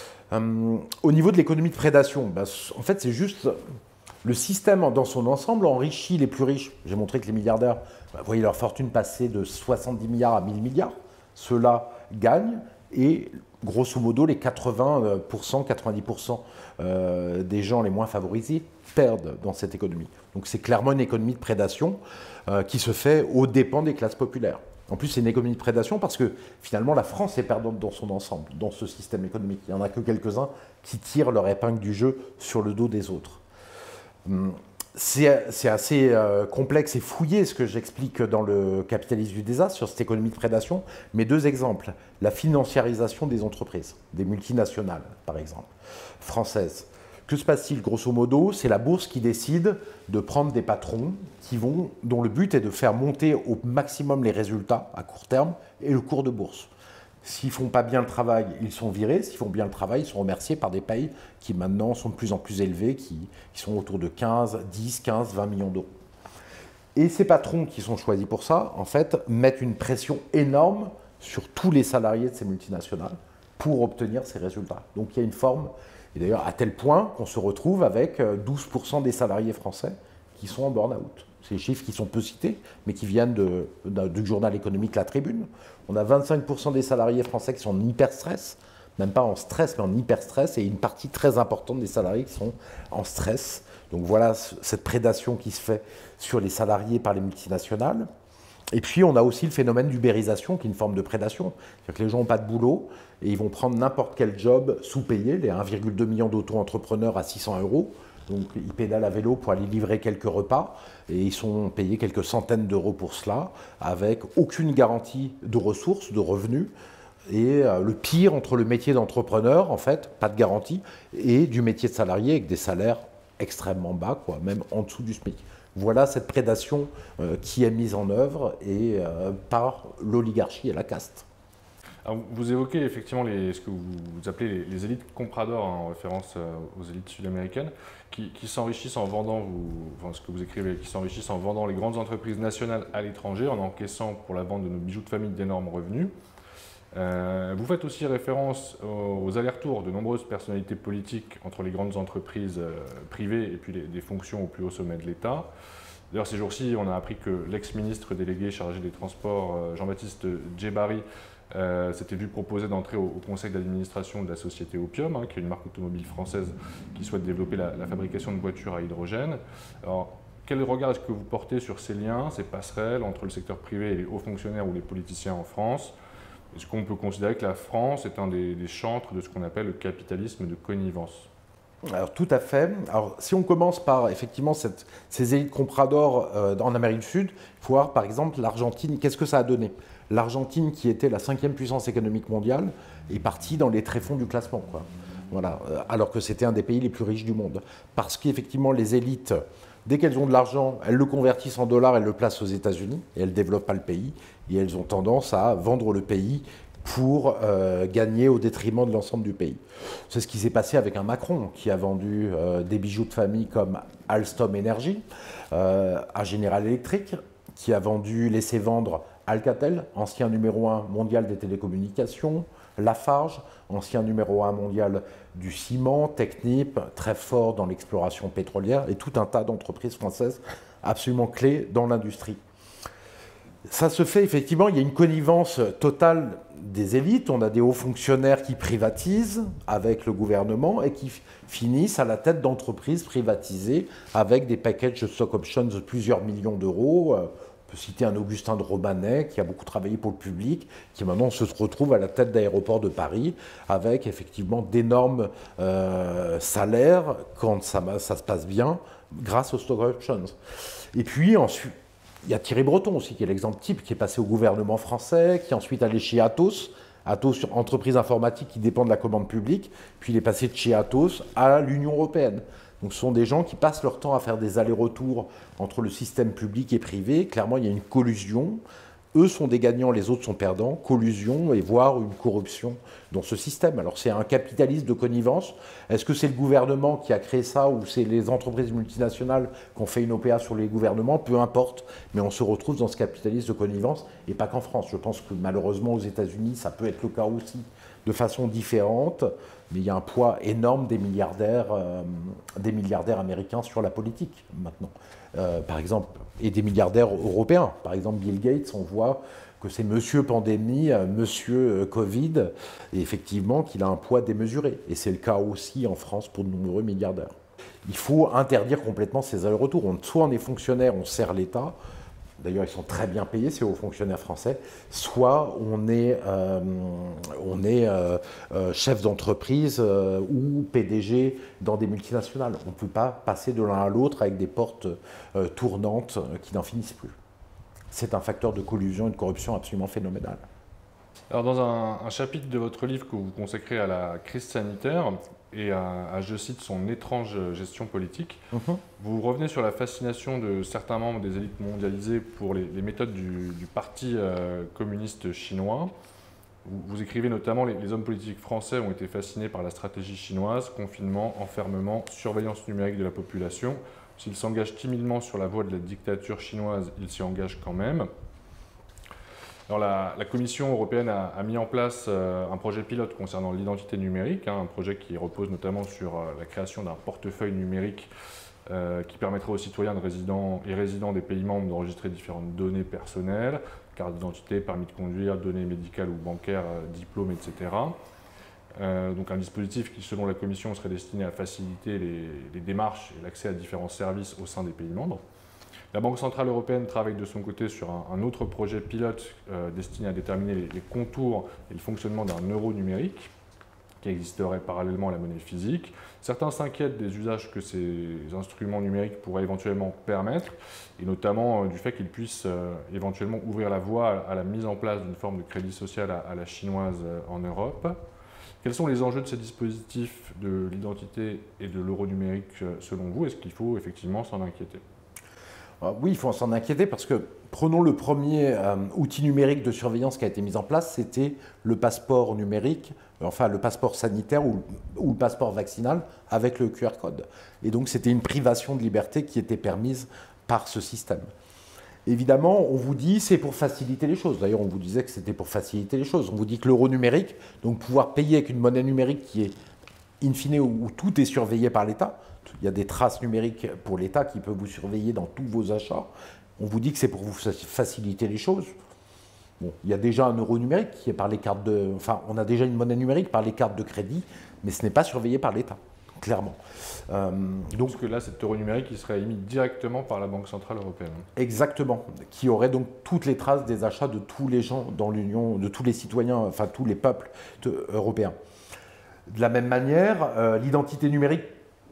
Euh, au niveau de l'économie de prédation, ben, en fait, c'est juste le système dans son ensemble enrichit les plus riches. J'ai montré que les milliardaires ben, voyaient leur fortune passer de soixante-dix milliards à mille milliards. Ceux-là gagnent, et grosso modo, les quatre-vingts pour cent, quatre-vingt-dix pour cent euh, des gens les moins favorisés perdent dans cette économie. Donc c'est clairement une économie de prédation euh, qui se fait aux dépens des classes populaires. En plus, c'est une économie de prédation parce que finalement, la France est perdante dans son ensemble, dans ce système économique. Il n'y en a que quelques-uns qui tirent leur épingle du jeu sur le dos des autres. Hum, C'est assez euh, complexe et fouillé ce que j'explique dans le capitalisme du désastre sur cette économie de prédation. Mais deux exemples. La financiarisation des entreprises, des multinationales par exemple, françaises. Que se passe-t-il? Grosso modo, c'est la bourse qui décide de prendre des patrons qui vont, dont le but est de faire monter au maximum les résultats à court terme et le cours de bourse. S'ils ne font pas bien le travail, ils sont virés. S'ils font bien le travail, ils sont remerciés par des payes qui maintenant sont de plus en plus élevées, qui, qui sont autour de quinze, dix, quinze, vingt millions d'euros. Et ces patrons qui sont choisis pour ça, en fait, mettent une pression énorme sur tous les salariés de ces multinationales pour obtenir ces résultats. Donc il y a une forme, et d'ailleurs à tel point qu'on se retrouve avec douze pour cent des salariés français qui sont en burn-out. C'est des chiffres qui sont peu cités, mais qui viennent de, de, du journal économique La Tribune. On a vingt-cinq pour cent des salariés français qui sont en hyperstress, même pas en stress, mais en hyperstress, et une partie très importante des salariés qui sont en stress. Donc voilà cette prédation qui se fait sur les salariés par les multinationales. Et puis on a aussi le phénomène d'ubérisation, qui est une forme de prédation. C'est-à-dire que les gens n'ont pas de boulot, et ils vont prendre n'importe quel job sous-payé, les un virgule deux million d'auto-entrepreneurs à six cents euros. Donc ils pédalent à vélo pour aller livrer quelques repas et ils sont payés quelques centaines d'euros pour cela, avec aucune garantie de ressources, de revenus. Et euh, le pire entre le métier d'entrepreneur, en fait, pas de garantie, et du métier de salarié avec des salaires extrêmement bas, quoi, même en dessous du SMIC. Voilà cette prédation euh, qui est mise en œuvre et, euh, par l'oligarchie et la caste. Alors, vous évoquez effectivement les, ce que vous appelez les, les élites compradors, hein, en référence euh, aux élites sud-américaines, qui, qui s'enrichissent en vendant, vous, enfin, ce que vous écrivez, qui s'enrichissent en vendant les grandes entreprises nationales à l'étranger, en encaissant pour la vente de nos bijoux de famille d'énormes revenus. Euh, vous faites aussi référence aux, aux allers-retours de nombreuses personnalités politiques entre les grandes entreprises euh, privées et puis les, des fonctions au plus haut sommet de l'État. D'ailleurs, ces jours-ci, on a appris que l'ex-ministre délégué chargé des Transports, euh, Jean-Baptiste Djebbari, Euh, s'était vu proposer d'entrer au, au conseil d'administration de la société Opium, hein, qui est une marque automobile française qui souhaite développer la, la fabrication de voitures à hydrogène. Alors, quel regard est-ce que vous portez sur ces liens, ces passerelles entre le secteur privé et les hauts fonctionnaires ou les politiciens en France? Est-ce qu'on peut considérer que la France est un des, des chantres de ce qu'on appelle le capitalisme de connivence? Alors tout à fait. Alors si on commence par effectivement cette, ces élites compradors euh, en Amérique du Sud, il faut voir par exemple l'Argentine, qu'est-ce que ça a donné? L'Argentine, qui était la cinquième puissance économique mondiale, est partie dans les tréfonds du classement, quoi. Voilà. Alors que c'était un des pays les plus riches du monde. Parce qu'effectivement, les élites, dès qu'elles ont de l'argent, elles le convertissent en dollars, elles le placent aux États-Unis, et elles ne développent pas le pays. Et elles ont tendance à vendre le pays pour euh, gagner au détriment de l'ensemble du pays. C'est ce qui s'est passé avec un Macron, qui a vendu euh, des bijoux de famille comme Alstom Energy euh, à General Electric, qui a vendu, laissé vendre Alcatel, ancien numéro un mondial des télécommunications, Lafarge, ancien numéro un mondial du ciment, Technip, très fort dans l'exploration pétrolière, et tout un tas d'entreprises françaises absolument clés dans l'industrie. Ça se fait effectivement, il y a une connivence totale des élites, on a des hauts fonctionnaires qui privatisent avec le gouvernement et qui finissent à la tête d'entreprises privatisées avec des packages de stock options de plusieurs millions d'euros. On peut citer un Augustin de Romanet qui a beaucoup travaillé pour le public, qui maintenant se retrouve à la tête d'aéroports de Paris avec effectivement d'énormes euh, salaires quand ça, ça se passe bien grâce aux stock options. Et puis ensuite, il y a Thierry Breton aussi, qui est l'exemple type, qui est passé au gouvernement français, qui est ensuite allé chez Atos, Atos, entreprise informatique qui dépend de la commande publique, puis il est passé de chez Atos à l'Union européenne. Donc ce sont des gens qui passent leur temps à faire des allers-retours entre le système public et privé. Clairement, il y a une collusion. Eux sont des gagnants, les autres sont perdants. Collusion et voire une corruption dans ce système. Alors c'est un capitalisme de connivence. Est-ce que c'est le gouvernement qui a créé ça ou c'est les entreprises multinationales qui ont fait une O P A sur les gouvernements? Peu importe, mais on se retrouve dans ce capitalisme de connivence et pas qu'en France. Je pense que malheureusement aux États-Unis, ça peut être le cas aussi de façon différente, mais il y a un poids énorme des milliardaires, euh, des milliardaires américains sur la politique maintenant. Euh, par exemple, et des milliardaires européens. Par exemple, Bill Gates, on voit que c'est Monsieur Pandémie, Monsieur Covid, et effectivement qu'il a un poids démesuré. Et c'est le cas aussi en France pour de nombreux milliardaires. Il faut interdire complètement ces allers-retours. Soit on est fonctionnaire, on sert l'État, d'ailleurs ils sont très bien payés, ces hauts fonctionnaires français, soit on est, euh, on est euh, euh, chef d'entreprise euh, ou P D G dans des multinationales. On ne peut pas passer de l'un à l'autre avec des portes euh, tournantes qui n'en finissent plus. C'est un facteur de collusion et de corruption absolument phénoménal. Alors dans un, un chapitre de votre livre que vous consacrez à la crise sanitaire et à, à je cite, son étrange gestion politique, mmh. vous revenez sur la fascination de certains membres des élites mondialisées pour les, les méthodes du, du Parti euh, communiste chinois. Vous, vous écrivez notamment les, les hommes politiques français ont été fascinés par la stratégie chinoise, confinement, enfermement, surveillance numérique de la population. S'ils s'engagent timidement sur la voie de la dictature chinoise, ils s'y engagent quand même. Alors la, la Commission européenne a, a mis en place euh, un projet pilote concernant l'identité numérique, hein, un projet qui repose notamment sur euh, la création d'un portefeuille numérique euh, qui permettrait aux citoyens de résidents et résidents des pays membres d'enregistrer différentes données personnelles, carte d'identité, permis de conduire, données médicales ou bancaires, euh, diplômes, et cetera. Euh, donc un dispositif qui, selon la Commission, serait destiné à faciliter les, les démarches et l'accès à différents services au sein des pays membres. La Banque centrale européenne travaille de son côté sur un, un autre projet pilote euh, destiné à déterminer les, les contours et le fonctionnement d'un euro numérique qui existerait parallèlement à la monnaie physique. Certains s'inquiètent des usages que ces instruments numériques pourraient éventuellement permettre, et notamment euh, du fait qu'ils puissent euh, éventuellement ouvrir la voie à, à la mise en place d'une forme de crédit social à, à la chinoise euh, en Europe. Quels sont les enjeux de ces dispositifs de l'identité et de l'euro numérique euh, selon vous? Est-ce qu'il faut effectivement s'en inquiéter? Oui, il faut s'en inquiéter parce que, prenons le premier euh, outil numérique de surveillance qui a été mis en place, c'était le passeport numérique, enfin le passeport sanitaire ou, ou le passeport vaccinal avec le Q R code. Et donc c'était une privation de liberté qui était permise par ce système. Évidemment, on vous dit c'est pour faciliter les choses. D'ailleurs, on vous disait que c'était pour faciliter les choses. On vous dit que l'euro numérique, donc pouvoir payer avec une monnaie numérique qui est in fine où, où tout est surveillé par l'État. Il y a des traces numériques pour l'État qui peut vous surveiller dans tous vos achats. On vous dit que c'est pour vous faciliter les choses. Bon, il y a déjà un euro numérique qui est par les cartes de... Enfin, on a déjà une monnaie numérique par les cartes de crédit, mais ce n'est pas surveillé par l'État, clairement. Euh, donc, Parce que là, cet euro numérique, il serait émis directement par la Banque centrale européenne. Exactement, qui aurait donc toutes les traces des achats de tous les gens dans l'Union, de tous les citoyens, enfin tous les peuples de, européens. De la même manière, euh, l'identité numérique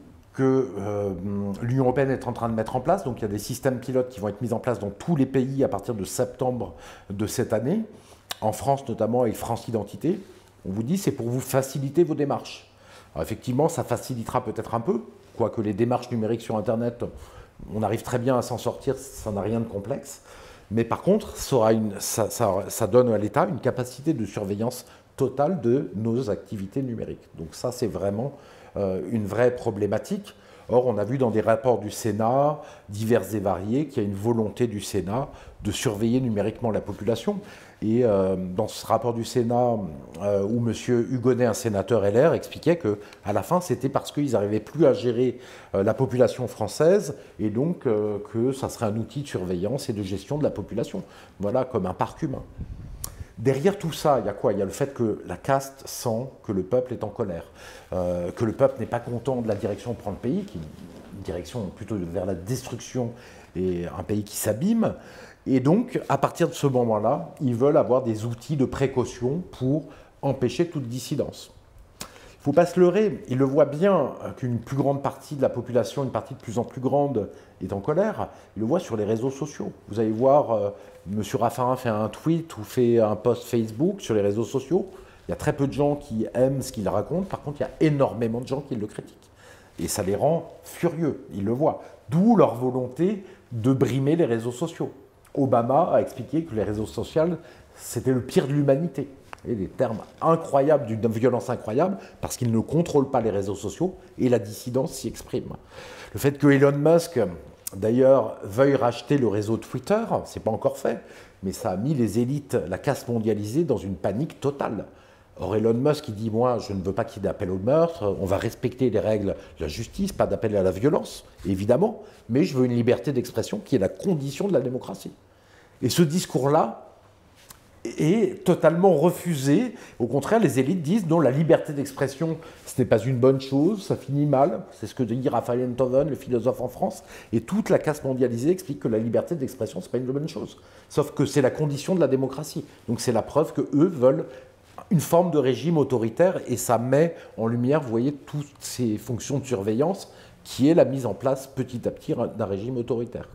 que euh, l'Union européenne est en train de mettre en place. Donc il y a des systèmes pilotes qui vont être mis en place dans tous les pays à partir de septembre de cette année, en France notamment avec France Identité. On vous dit c'est pour vous faciliter vos démarches. Alors effectivement, ça facilitera peut-être un peu, quoique les démarches numériques sur Internet, on arrive très bien à s'en sortir, ça n'a rien de complexe. Mais par contre, ça, aura une, ça, ça, ça donne à l'État une capacité de surveillance totale de nos activités numériques. Donc ça, c'est vraiment euh, une vraie problématique. Or, on a vu dans des rapports du Sénat, divers et variés, qu'il y a une volonté du Sénat de surveiller numériquement la population. Et euh, dans ce rapport du Sénat, euh, où M. Hugonnet, un sénateur L R, expliquait qu'à la fin, c'était parce qu'ils n'arrivaient plus à gérer euh, la population française, et donc euh, que ça serait un outil de surveillance et de gestion de la population. Voilà, comme un parc humain. Derrière tout ça, il y a quoi? Il y a le fait que la caste sent que le peuple est en colère, euh, que le peuple n'est pas content de la direction que prend le pays, qui est une direction plutôt vers la destruction et un pays qui s'abîme. Et donc, à partir de ce moment-là, ils veulent avoir des outils de précaution pour empêcher toute dissidence. Il ne faut pas se leurrer, ils le voient bien qu'une plus grande partie de la population, une partie de plus en plus grande, est en colère. Ils le voient sur les réseaux sociaux. Vous allez voir, euh, M. Raffarin fait un tweet ou fait un post Facebook sur les réseaux sociaux. Il y a très peu de gens qui aiment ce qu'il raconte. Par contre, il y a énormément de gens qui le critiquent. Et ça les rend furieux, ils le voient. D'où leur volonté de brimer les réseaux sociaux. Obama a expliqué que les réseaux sociaux, c'était le pire de l'humanité. Et des termes incroyables, d'une violence incroyable, parce qu'ils ne contrôlent pas les réseaux sociaux et la dissidence s'y exprime. Le fait que Elon Musk, d'ailleurs, veuille racheter le réseau Twitter, ce n'est pas encore fait, mais ça a mis les élites, la caste mondialisée, dans une panique totale. Or, Elon Musk, il dit, moi, je ne veux pas qu'il y ait d'appel au meurtre, on va respecter les règles de la justice, pas d'appel à la violence, évidemment, mais je veux une liberté d'expression qui est la condition de la démocratie. Et ce discours-là est totalement refusée. Au contraire, les élites disent non, la liberté d'expression, ce n'est pas une bonne chose, ça finit mal. C'est ce que dit Raphaël Enthoven, le philosophe en France. Et toute la caste mondialisée explique que la liberté d'expression, ce n'est pas une bonne chose. Sauf que c'est la condition de la démocratie. Donc c'est la preuve qu'eux veulent une forme de régime autoritaire et ça met en lumière, vous voyez, toutes ces fonctions de surveillance qui est la mise en place petit à petit d'un régime autoritaire.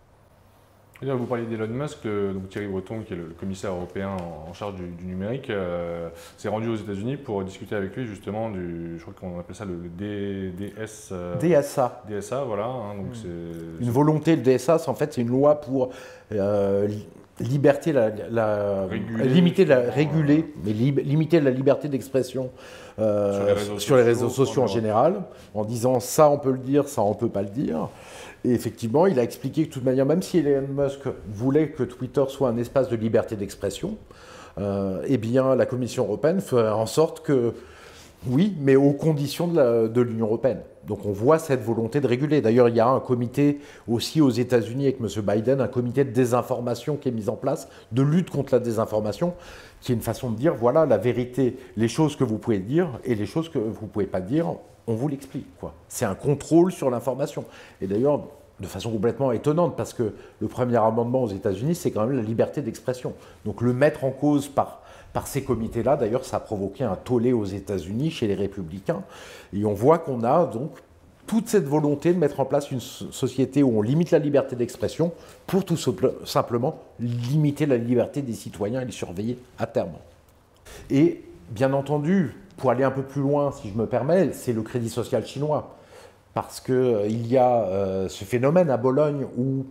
Vous parliez d'Elon Musk, donc Thierry Breton, qui est le commissaire européen en charge du, du numérique, euh, s'est rendu aux États-Unis pour discuter avec lui justement du, je crois qu'on appelle ça le D, DS, euh, D S A. D S A, voilà. Hein, donc mmh. c'est, une volonté, le D S A, en fait, c'est une loi pour euh, liberté, la, la, réguler, limiter la, réguler, euh, mais li, limiter la liberté d'expression euh, sur les réseaux, sur les réseaux sociaux, sociaux en général, en disant ça on peut le dire, ça on peut pas le dire. Et effectivement, il a expliqué que de toute manière, même si Elon Musk voulait que Twitter soit un espace de liberté d'expression, euh, eh bien, la Commission européenne ferait en sorte que, oui, mais aux conditions de, la, de l'Union européenne. Donc on voit cette volonté de réguler. D'ailleurs, il y a un comité aussi aux États-Unis avec M. Biden, un comité de désinformation qui est mis en place, de lutte contre la désinformation, qui est une façon de dire, voilà, la vérité, les choses que vous pouvez dire et les choses que vous ne pouvez pas dire, on vous l'explique, quoi. C'est un contrôle sur l'information. Et d'ailleurs, de façon complètement étonnante, parce que le premier amendement aux États-Unis, c'est quand même la liberté d'expression. Donc le mettre en cause par, par ces comités-là, d'ailleurs, ça a provoqué un tollé aux États-Unis, chez les républicains. Et on voit qu'on a donc toute cette volonté de mettre en place une société où on limite la liberté d'expression pour tout simplement limiter la liberté des citoyens et les surveiller à terme. Et bien entendu, pour aller un peu plus loin, si je me permets, c'est le crédit social chinois. Parce qu'il euh, y a euh, ce phénomène à Bologne où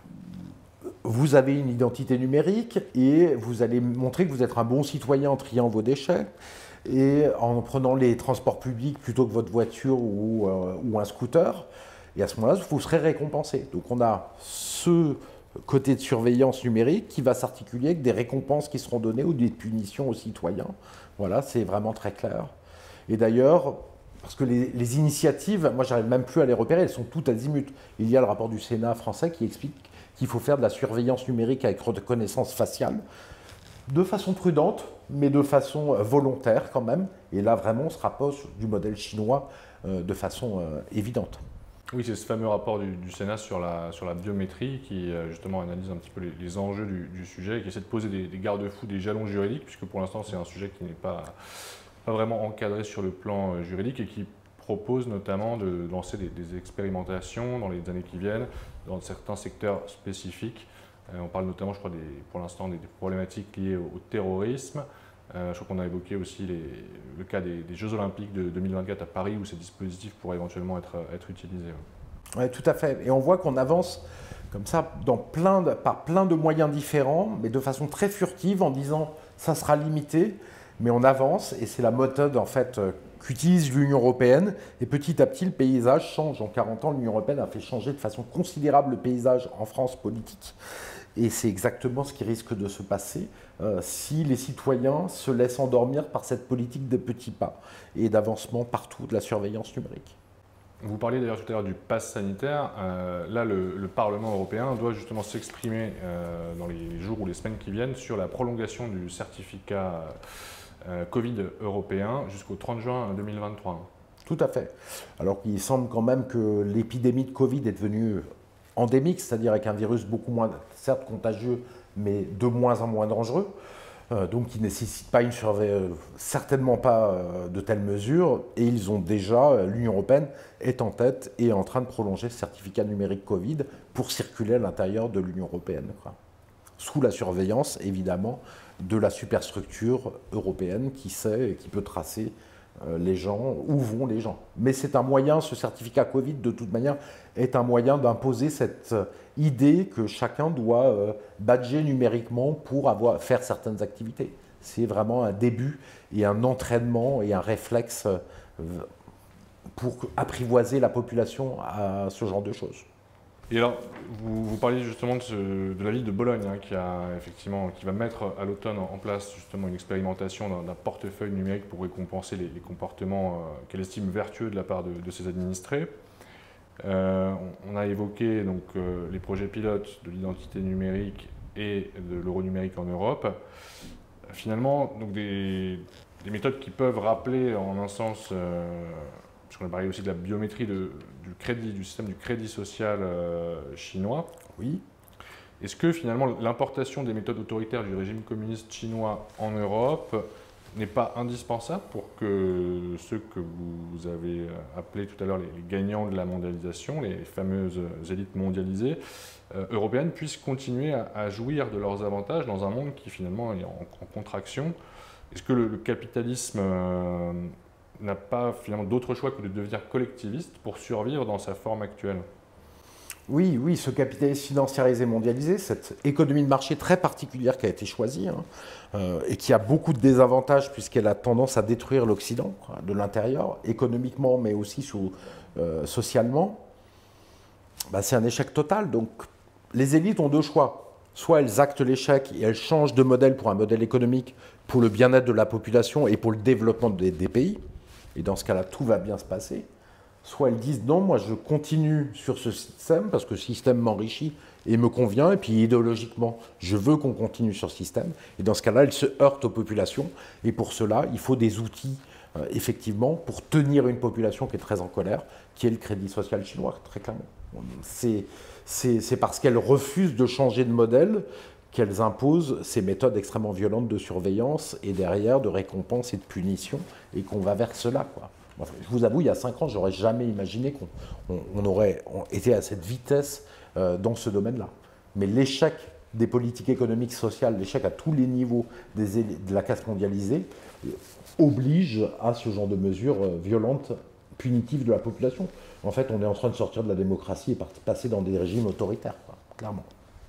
vous avez une identité numérique et vous allez montrer que vous êtes un bon citoyen en triant vos déchets et en prenant les transports publics plutôt que votre voiture ou, euh, ou un scooter. Et à ce moment-là, vous serez récompensé. Donc on a ce côté de surveillance numérique qui va s'articuler avec des récompenses qui seront données ou des punitions aux citoyens. Voilà, c'est vraiment très clair. Et d'ailleurs, parce que les, les initiatives, moi j'arrive même plus à les repérer, elles sont toutes azimuts. Il y a le rapport du Sénat français qui explique qu'il faut faire de la surveillance numérique avec reconnaissance faciale, de façon prudente, mais de façon volontaire quand même. Et là vraiment on se rapproche du modèle chinois euh, de façon euh, évidente. Oui, c'est ce fameux rapport du, du Sénat sur la, sur la biométrie qui euh, justement analyse un petit peu les, les enjeux du, du sujet, qui essaie de poser des, des garde-fous, des jalons juridiques, puisque pour l'instant c'est un sujet qui n'est pas, pas vraiment encadré sur le plan euh, juridique et qui propose notamment de lancer des, des expérimentations dans les années qui viennent, dans certains secteurs spécifiques. Euh, on parle notamment, je crois, des, pour l'instant des, des problématiques liées au, au terrorisme. Euh, je crois qu'on a évoqué aussi les, le cas des, des Jeux Olympiques de deux mille vingt-quatre à Paris où ces dispositifs pourraient éventuellement être, être utilisés. Oui, tout à fait. Et on voit qu'on avance comme ça dans plein de, par plein de moyens différents, mais de façon très furtive en disant ça sera limité, mais on avance et c'est la méthode en fait qu'utilise l'Union européenne. Et petit à petit, le paysage change. En quarante ans, l'Union européenne a fait changer de façon considérable le paysage en France politique. Et c'est exactement ce qui risque de se passer euh, si les citoyens se laissent endormir par cette politique de petits pas et d'avancement partout de la surveillance numérique. Vous parliez d'ailleurs tout à l'heure du pass sanitaire. Euh, là, le, le Parlement européen doit justement s'exprimer euh, dans les jours ou les semaines qui viennent sur la prolongation du certificat euh, Covid européen jusqu'au trente juin deux mille vingt-trois. Tout à fait. Alors qu'il semble quand même que l'épidémie de Covid est devenue endémique, c'est-à-dire avec un virus beaucoup moins, certes contagieux, mais de moins en moins dangereux, euh, donc qui ne nécessite pas une surveillance, certainement pas euh, de telles mesures, et ils ont déjà, l'Union européenne est en tête et est en train de prolonger le certificat numérique Covid pour circuler à l'intérieur de l'Union européenne, quoi. Sous la surveillance, évidemment, de la superstructure européenne qui sait et qui peut tracer les gens, où vont les gens. Mais c'est un moyen, ce certificat Covid, de toute manière, est un moyen d'imposer cette idée que chacun doit euh, badger numériquement pour avoir, faire certaines activités. C'est vraiment un début et un entraînement et un réflexe euh, pour apprivoiser la population à ce genre de choses. Et alors, vous, vous parliez justement de, ce, de la ville de Bologne, hein, qui, a, effectivement, qui va mettre à l'automne en place justement une expérimentation d'un, d'un portefeuille numérique pour récompenser les, les comportements euh, qu'elle estime vertueux de la part de, de ses administrés. Euh, on, on a évoqué donc, euh, les projets pilotes de l'identité numérique et de l'euro numérique en Europe. Finalement, donc des, des méthodes qui peuvent rappeler en un sens, euh, puisqu'on a parlé aussi de la biométrie de, du crédit, du système du crédit social euh, chinois. Oui. Est-ce que finalement l'importation des méthodes autoritaires du régime communiste chinois en Europe n'est pas indispensable pour que ceux que vous avez appelés tout à l'heure les gagnants de la mondialisation, les fameuses élites mondialisées euh, européennes, puissent continuer à, à jouir de leurs avantages dans un monde qui finalement est en, en contraction? Est-ce que le, le capitalisme euh, n'a pas finalement d'autre choix que de devenir collectiviste pour survivre dans sa forme actuelle? Oui, oui, ce capitalisme financiarisé mondialisé, cette économie de marché très particulière qui a été choisie hein, euh, et qui a beaucoup de désavantages puisqu'elle a tendance à détruire l'Occident de l'intérieur, économiquement mais aussi sous, euh, socialement, bah, c'est un échec total. Donc les élites ont deux choix. Soit elles actent l'échec et elles changent de modèle pour un modèle économique pour le bien-être de la population et pour le développement des, des pays. Et dans ce cas-là, tout va bien se passer. Soit elles disent non, moi je continue sur ce système parce que ce système m'enrichit et me convient, et puis idéologiquement, je veux qu'on continue sur ce système. Et dans ce cas-là, elles se heurtent aux populations. Et pour cela, il faut des outils, euh, effectivement, pour tenir une population qui est très en colère, qui est le crédit social chinois, très clairement. C'est parce qu'elles refusent de changer de modèle qu'elles imposent ces méthodes extrêmement violentes de surveillance et derrière de récompense et de punition, et qu'on va vers cela, quoi. Je vous avoue, il y a cinq ans, je n'aurais jamais imaginé qu'on on, on aurait été à cette vitesse euh, dans ce domaine-là. Mais l'échec des politiques économiques, sociales, l'échec à tous les niveaux des, de la classe mondialisée euh, oblige à ce genre de mesures euh, violentes, punitives de la population. En fait, on est en train de sortir de la démocratie et passer dans des régimes autoritaires, quoi, clairement.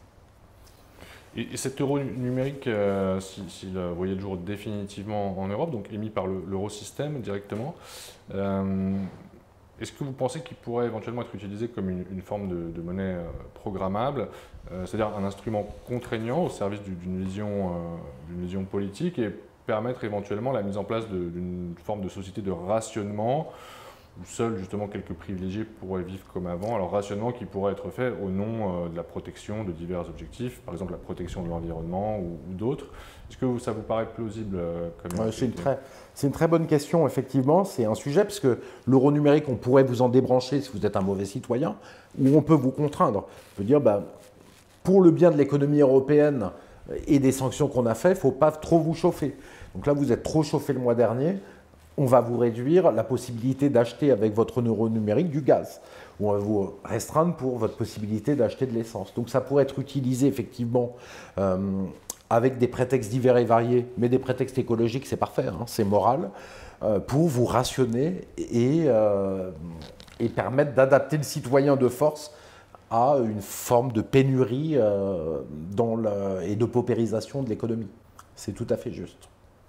Et, et cet euro numérique, euh, s'il si, si voyait le jour définitivement en Europe, donc émis par l'eurosystème directement, euh, est-ce que vous pensez qu'il pourrait éventuellement être utilisé comme une, une forme de, de monnaie euh, programmable, euh, c'est-à-dire un instrument contraignant au service d'une vision, euh, d'une vision politique et permettre éventuellement la mise en place d'une forme de société de rationnement où seuls justement quelques privilégiés pourraient vivre comme avant, alors rationnement qui pourrait être fait au nom euh, de la protection de divers objectifs, par exemple la protection de l'environnement ou, ou d'autres. Est-ce que ça vous paraît plausible euh, comme ouais, C'est une, très, une très bonne question, effectivement. C'est un sujet, parce que l'euro numérique, on pourrait vous en débrancher si vous êtes un mauvais citoyen, ou on peut vous contraindre. On peut dire, bah, pour le bien de l'économie européenne et des sanctions qu'on a faites, il ne faut pas trop vous chauffer. Donc là, vous êtes trop chauffé le mois dernier, on va vous réduire la possibilité d'acheter avec votre euro numérique du gaz. Ou on va vous restreindre pour votre possibilité d'acheter de l'essence. Donc ça pourrait être utilisé effectivement euh, avec des prétextes divers et variés, mais des prétextes écologiques, c'est parfait, hein, c'est moral, euh, pour vous rationner et, euh, et permettre d'adapter le citoyen de force à une forme de pénurie euh, dans le, et de paupérisation de l'économie. C'est tout à fait juste.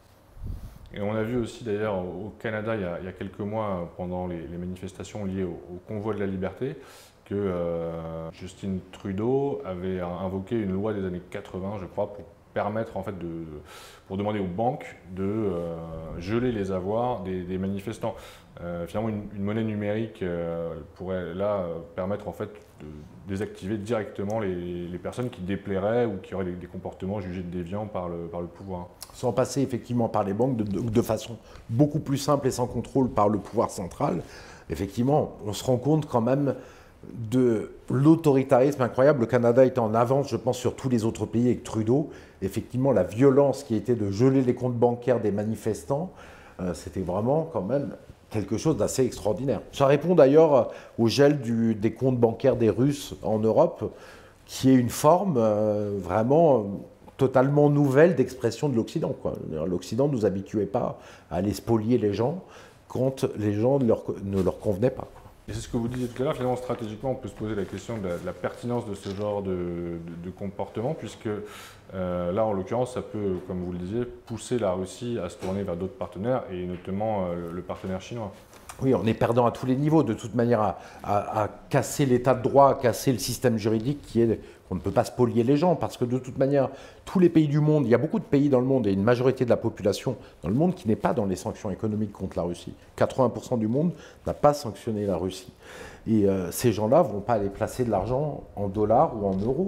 Et on a vu aussi d'ailleurs au Canada il y, a, il y a quelques mois, pendant les, les manifestations liées au, au convoi de la liberté, que euh, Justin Trudeau avait invoqué une loi des années quatre-vingts, je crois, pour permettre en fait de, pour demander aux banques de euh, geler les avoirs des, des manifestants. Euh, finalement, une, une monnaie numérique euh, pourrait là permettre en fait de désactiver directement les, les personnes qui déplairaient ou qui auraient des, des comportements jugés déviants par le, par le pouvoir. Sans passer effectivement par les banques, de, de, de façon beaucoup plus simple et sans contrôle par le pouvoir central. Effectivement, on se rend compte quand même de l'autoritarisme incroyable. Le Canada était en avance, je pense, sur tous les autres pays avec Trudeau. Effectivement, la violence qui était de geler les comptes bancaires des manifestants, euh, c'était vraiment quand même quelque chose d'assez extraordinaire. Ça répond d'ailleurs au gel du, des comptes bancaires des Russes en Europe, qui est une forme euh, vraiment totalement nouvelle d'expression de l'Occident. L'Occident ne nous habituait pas à aller spolier les gens quand les gens ne leur, ne leur convenaient pas. Et c'est ce que vous disiez tout à l'heure, finalement stratégiquement on peut se poser la question de la, de la pertinence de ce genre de, de, de comportement, puisque euh, là en l'occurrence ça peut, comme vous le disiez, pousser la Russie à se tourner vers d'autres partenaires, et notamment euh, le partenaire chinois. Oui, on est perdant à tous les niveaux, de toute manière, à, à, à casser l'état de droit, à casser le système juridique qui est qu'on ne peut pas spolier les gens, parce que de toute manière, tous les pays du monde, il y a beaucoup de pays dans le monde et une majorité de la population dans le monde qui n'est pas dans les sanctions économiques contre la Russie. quatre-vingts pour cent du monde n'a pas sanctionné la Russie. Et euh, ces gens-là ne vont pas aller placer de l'argent en dollars ou en euros,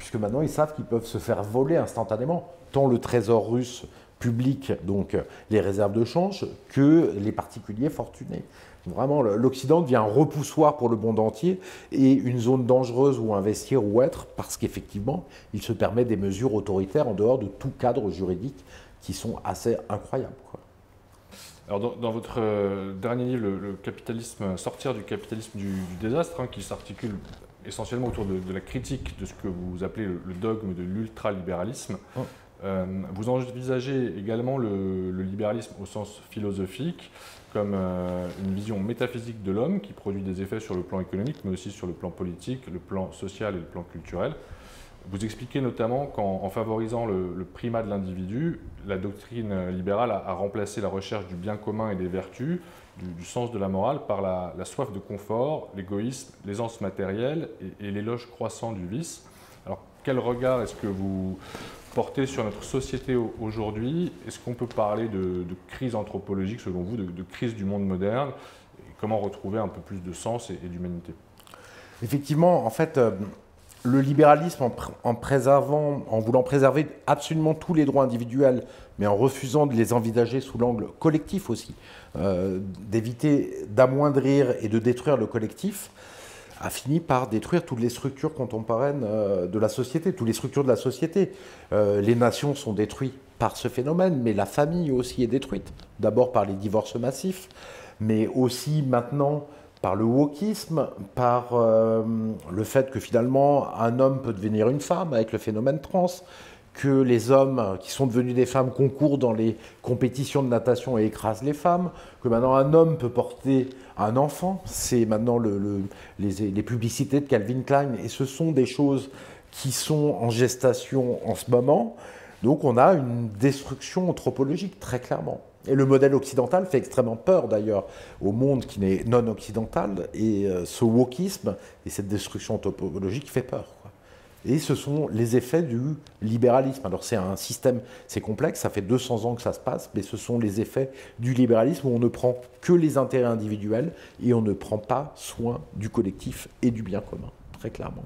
puisque maintenant ils savent qu'ils peuvent se faire voler instantanément, tant le trésor russe public, donc les réserves de change, que les particuliers fortunés. Vraiment, l'Occident devient un repoussoir pour le monde entier et une zone dangereuse où investir ou être, parce qu'effectivement, il se permet des mesures autoritaires en dehors de tout cadre juridique qui sont assez incroyables, quoi. Alors dans, dans votre euh, dernier livre, le, le capitalisme, Sortir du capitalisme du, du désastre, hein, qui s'articule essentiellement autour de, de la critique de ce que vous appelez le, le dogme de l'ultralibéralisme, oh. euh, vous envisagez également le, le libéralisme au sens philosophique comme euh, une vision métaphysique de l'homme qui produit des effets sur le plan économique, mais aussi sur le plan politique, le plan social et le plan culturel. Vous expliquez notamment qu'en favorisant le, le primat de l'individu, la doctrine libérale a, a remplacé la recherche du bien commun et des vertus, du, du sens de la morale, par la, la soif de confort, l'égoïsme, l'aisance matérielle et, et l'éloge croissant du vice. Alors, quel regard est-ce que vous portez sur notre société aujourd'hui? Est-ce qu'on peut parler de, de crise anthropologique, selon vous, de, de crise du monde moderne? Et comment retrouver un peu plus de sens et, et d'humanité? Effectivement, en fait... Euh... Le libéralisme, en, pr en, préservant, en voulant préserver absolument tous les droits individuels, mais en refusant de les envisager sous l'angle collectif aussi, euh, d'éviter d'amoindrir et de détruire le collectif, a fini par détruire toutes les structures contemporaines euh, de la société, toutes les structures de la société. Euh, les nations sont détruites par ce phénomène, mais la famille aussi est détruite. D'abord par les divorces massifs, mais aussi maintenant... par le wokisme, par euh, le fait que finalement un homme peut devenir une femme avec le phénomène trans, que les hommes qui sont devenus des femmes concourent dans les compétitions de natation et écrasent les femmes, que maintenant un homme peut porter un enfant, c'est maintenant le, le, les, les publicités de Calvin Klein, et ce sont des choses qui sont en gestation en ce moment. Donc on a une destruction anthropologique très clairement. Et le modèle occidental fait extrêmement peur d'ailleurs au monde qui n'est non occidental, et euh, ce wokisme et cette destruction anthropologique fait peur, quoi. Et ce sont les effets du libéralisme. Alors c'est un système, c'est complexe, ça fait deux cents ans que ça se passe, mais ce sont les effets du libéralisme où on ne prend que les intérêts individuels et on ne prend pas soin du collectif et du bien commun, très clairement.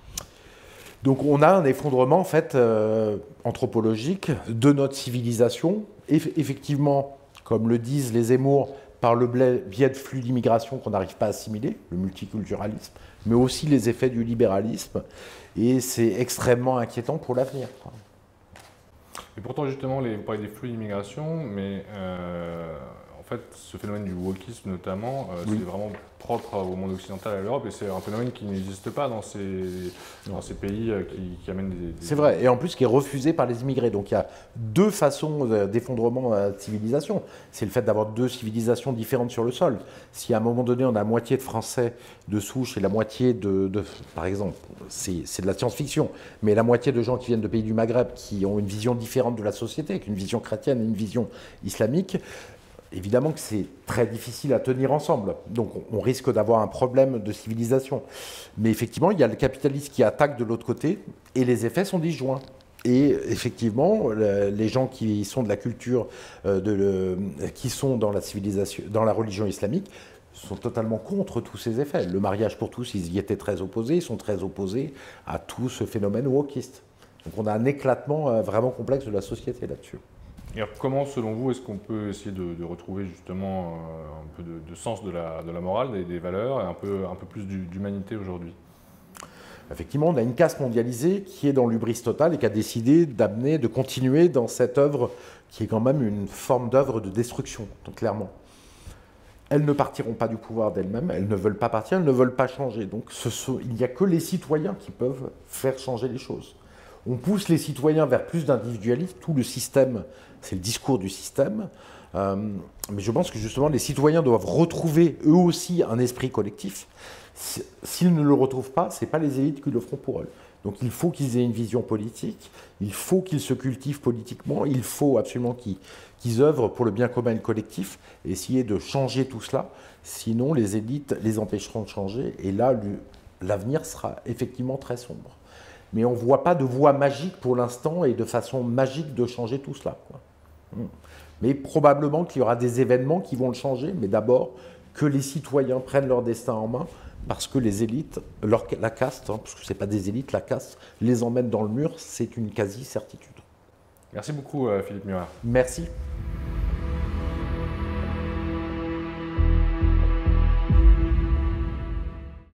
Donc on a un effondrement en fait euh, anthropologique de notre civilisation. Eff effectivement, comme le disent les Zemmour, par le biais de flux d'immigration qu'on n'arrive pas à assimiler, le multiculturalisme, mais aussi les effets du libéralisme. Et c'est extrêmement inquiétant pour l'avenir. Et pourtant justement, les, vous parlez des flux d'immigration, mais euh, en fait, ce phénomène du wokisme notamment, euh, oui. c'est vraiment propre au monde occidental et à l'Europe, et c'est un phénomène qui n'existe pas dans ces, dans ces pays qui, qui amènent des... des... C'est vrai, et en plus qui est refusé par les immigrés. Donc il y a deux façons d'effondrement de la civilisation. C'est le fait d'avoir deux civilisations différentes sur le sol. Si à un moment donné on a la moitié de Français de souche et la moitié de... de par exemple, c'est de la science-fiction, mais la moitié de gens qui viennent de pays du Maghreb qui ont une vision différente de la société, avec une vision chrétienne et une vision islamique, évidemment que c'est très difficile à tenir ensemble. Donc on risque d'avoir un problème de civilisation. Mais effectivement, il y a le capitalisme qui attaque de l'autre côté et les effets sont disjoints. Et effectivement, les gens qui sont de la culture, de le, qui sont dans la civilisation, dans la religion islamique, sont totalement contre tous ces effets. Le mariage pour tous, ils y étaient très opposés, ils sont très opposés à tout ce phénomène wokiste. Donc on a un éclatement vraiment complexe de la société là-dessus. Et alors, comment, selon vous, est-ce qu'on peut essayer de, de retrouver justement euh, un peu de, de sens de la, de la morale, des, des valeurs, et un peu, un peu plus d'humanité aujourd'hui? Effectivement, on a une caste mondialisée qui est dans l'hubris total et qui a décidé d'amener, de continuer dans cette œuvre qui est quand même une forme d'œuvre de destruction, donc clairement. Elles ne partiront pas du pouvoir d'elles-mêmes, elles ne veulent pas partir, elles ne veulent pas changer. Donc ce sont, il n'y a que les citoyens qui peuvent faire changer les choses. On pousse les citoyens vers plus d'individualisme, tout le système, c'est le discours du système, euh, mais je pense que justement les citoyens doivent retrouver eux aussi un esprit collectif. S'ils ne le retrouvent pas, ce n'est pas les élites qui le feront pour eux. Donc il faut qu'ils aient une vision politique, il faut qu'ils se cultivent politiquement, il faut absolument qu'ils qu'ils œuvrent pour le bien commun et le collectif, et essayer de changer tout cela, sinon les élites les empêcheront de changer, et là l'avenir sera effectivement très sombre. Mais on ne voit pas de voie magique pour l'instant et de façon magique de changer tout cela, quoi. Mais probablement qu'il y aura des événements qui vont le changer, mais d'abord, que les citoyens prennent leur destin en main, parce que les élites, leur, la caste, hein, parce que ce n'est pas des élites, la caste, les emmène dans le mur, c'est une quasi-certitude. Merci beaucoup Philippe Murat. Merci.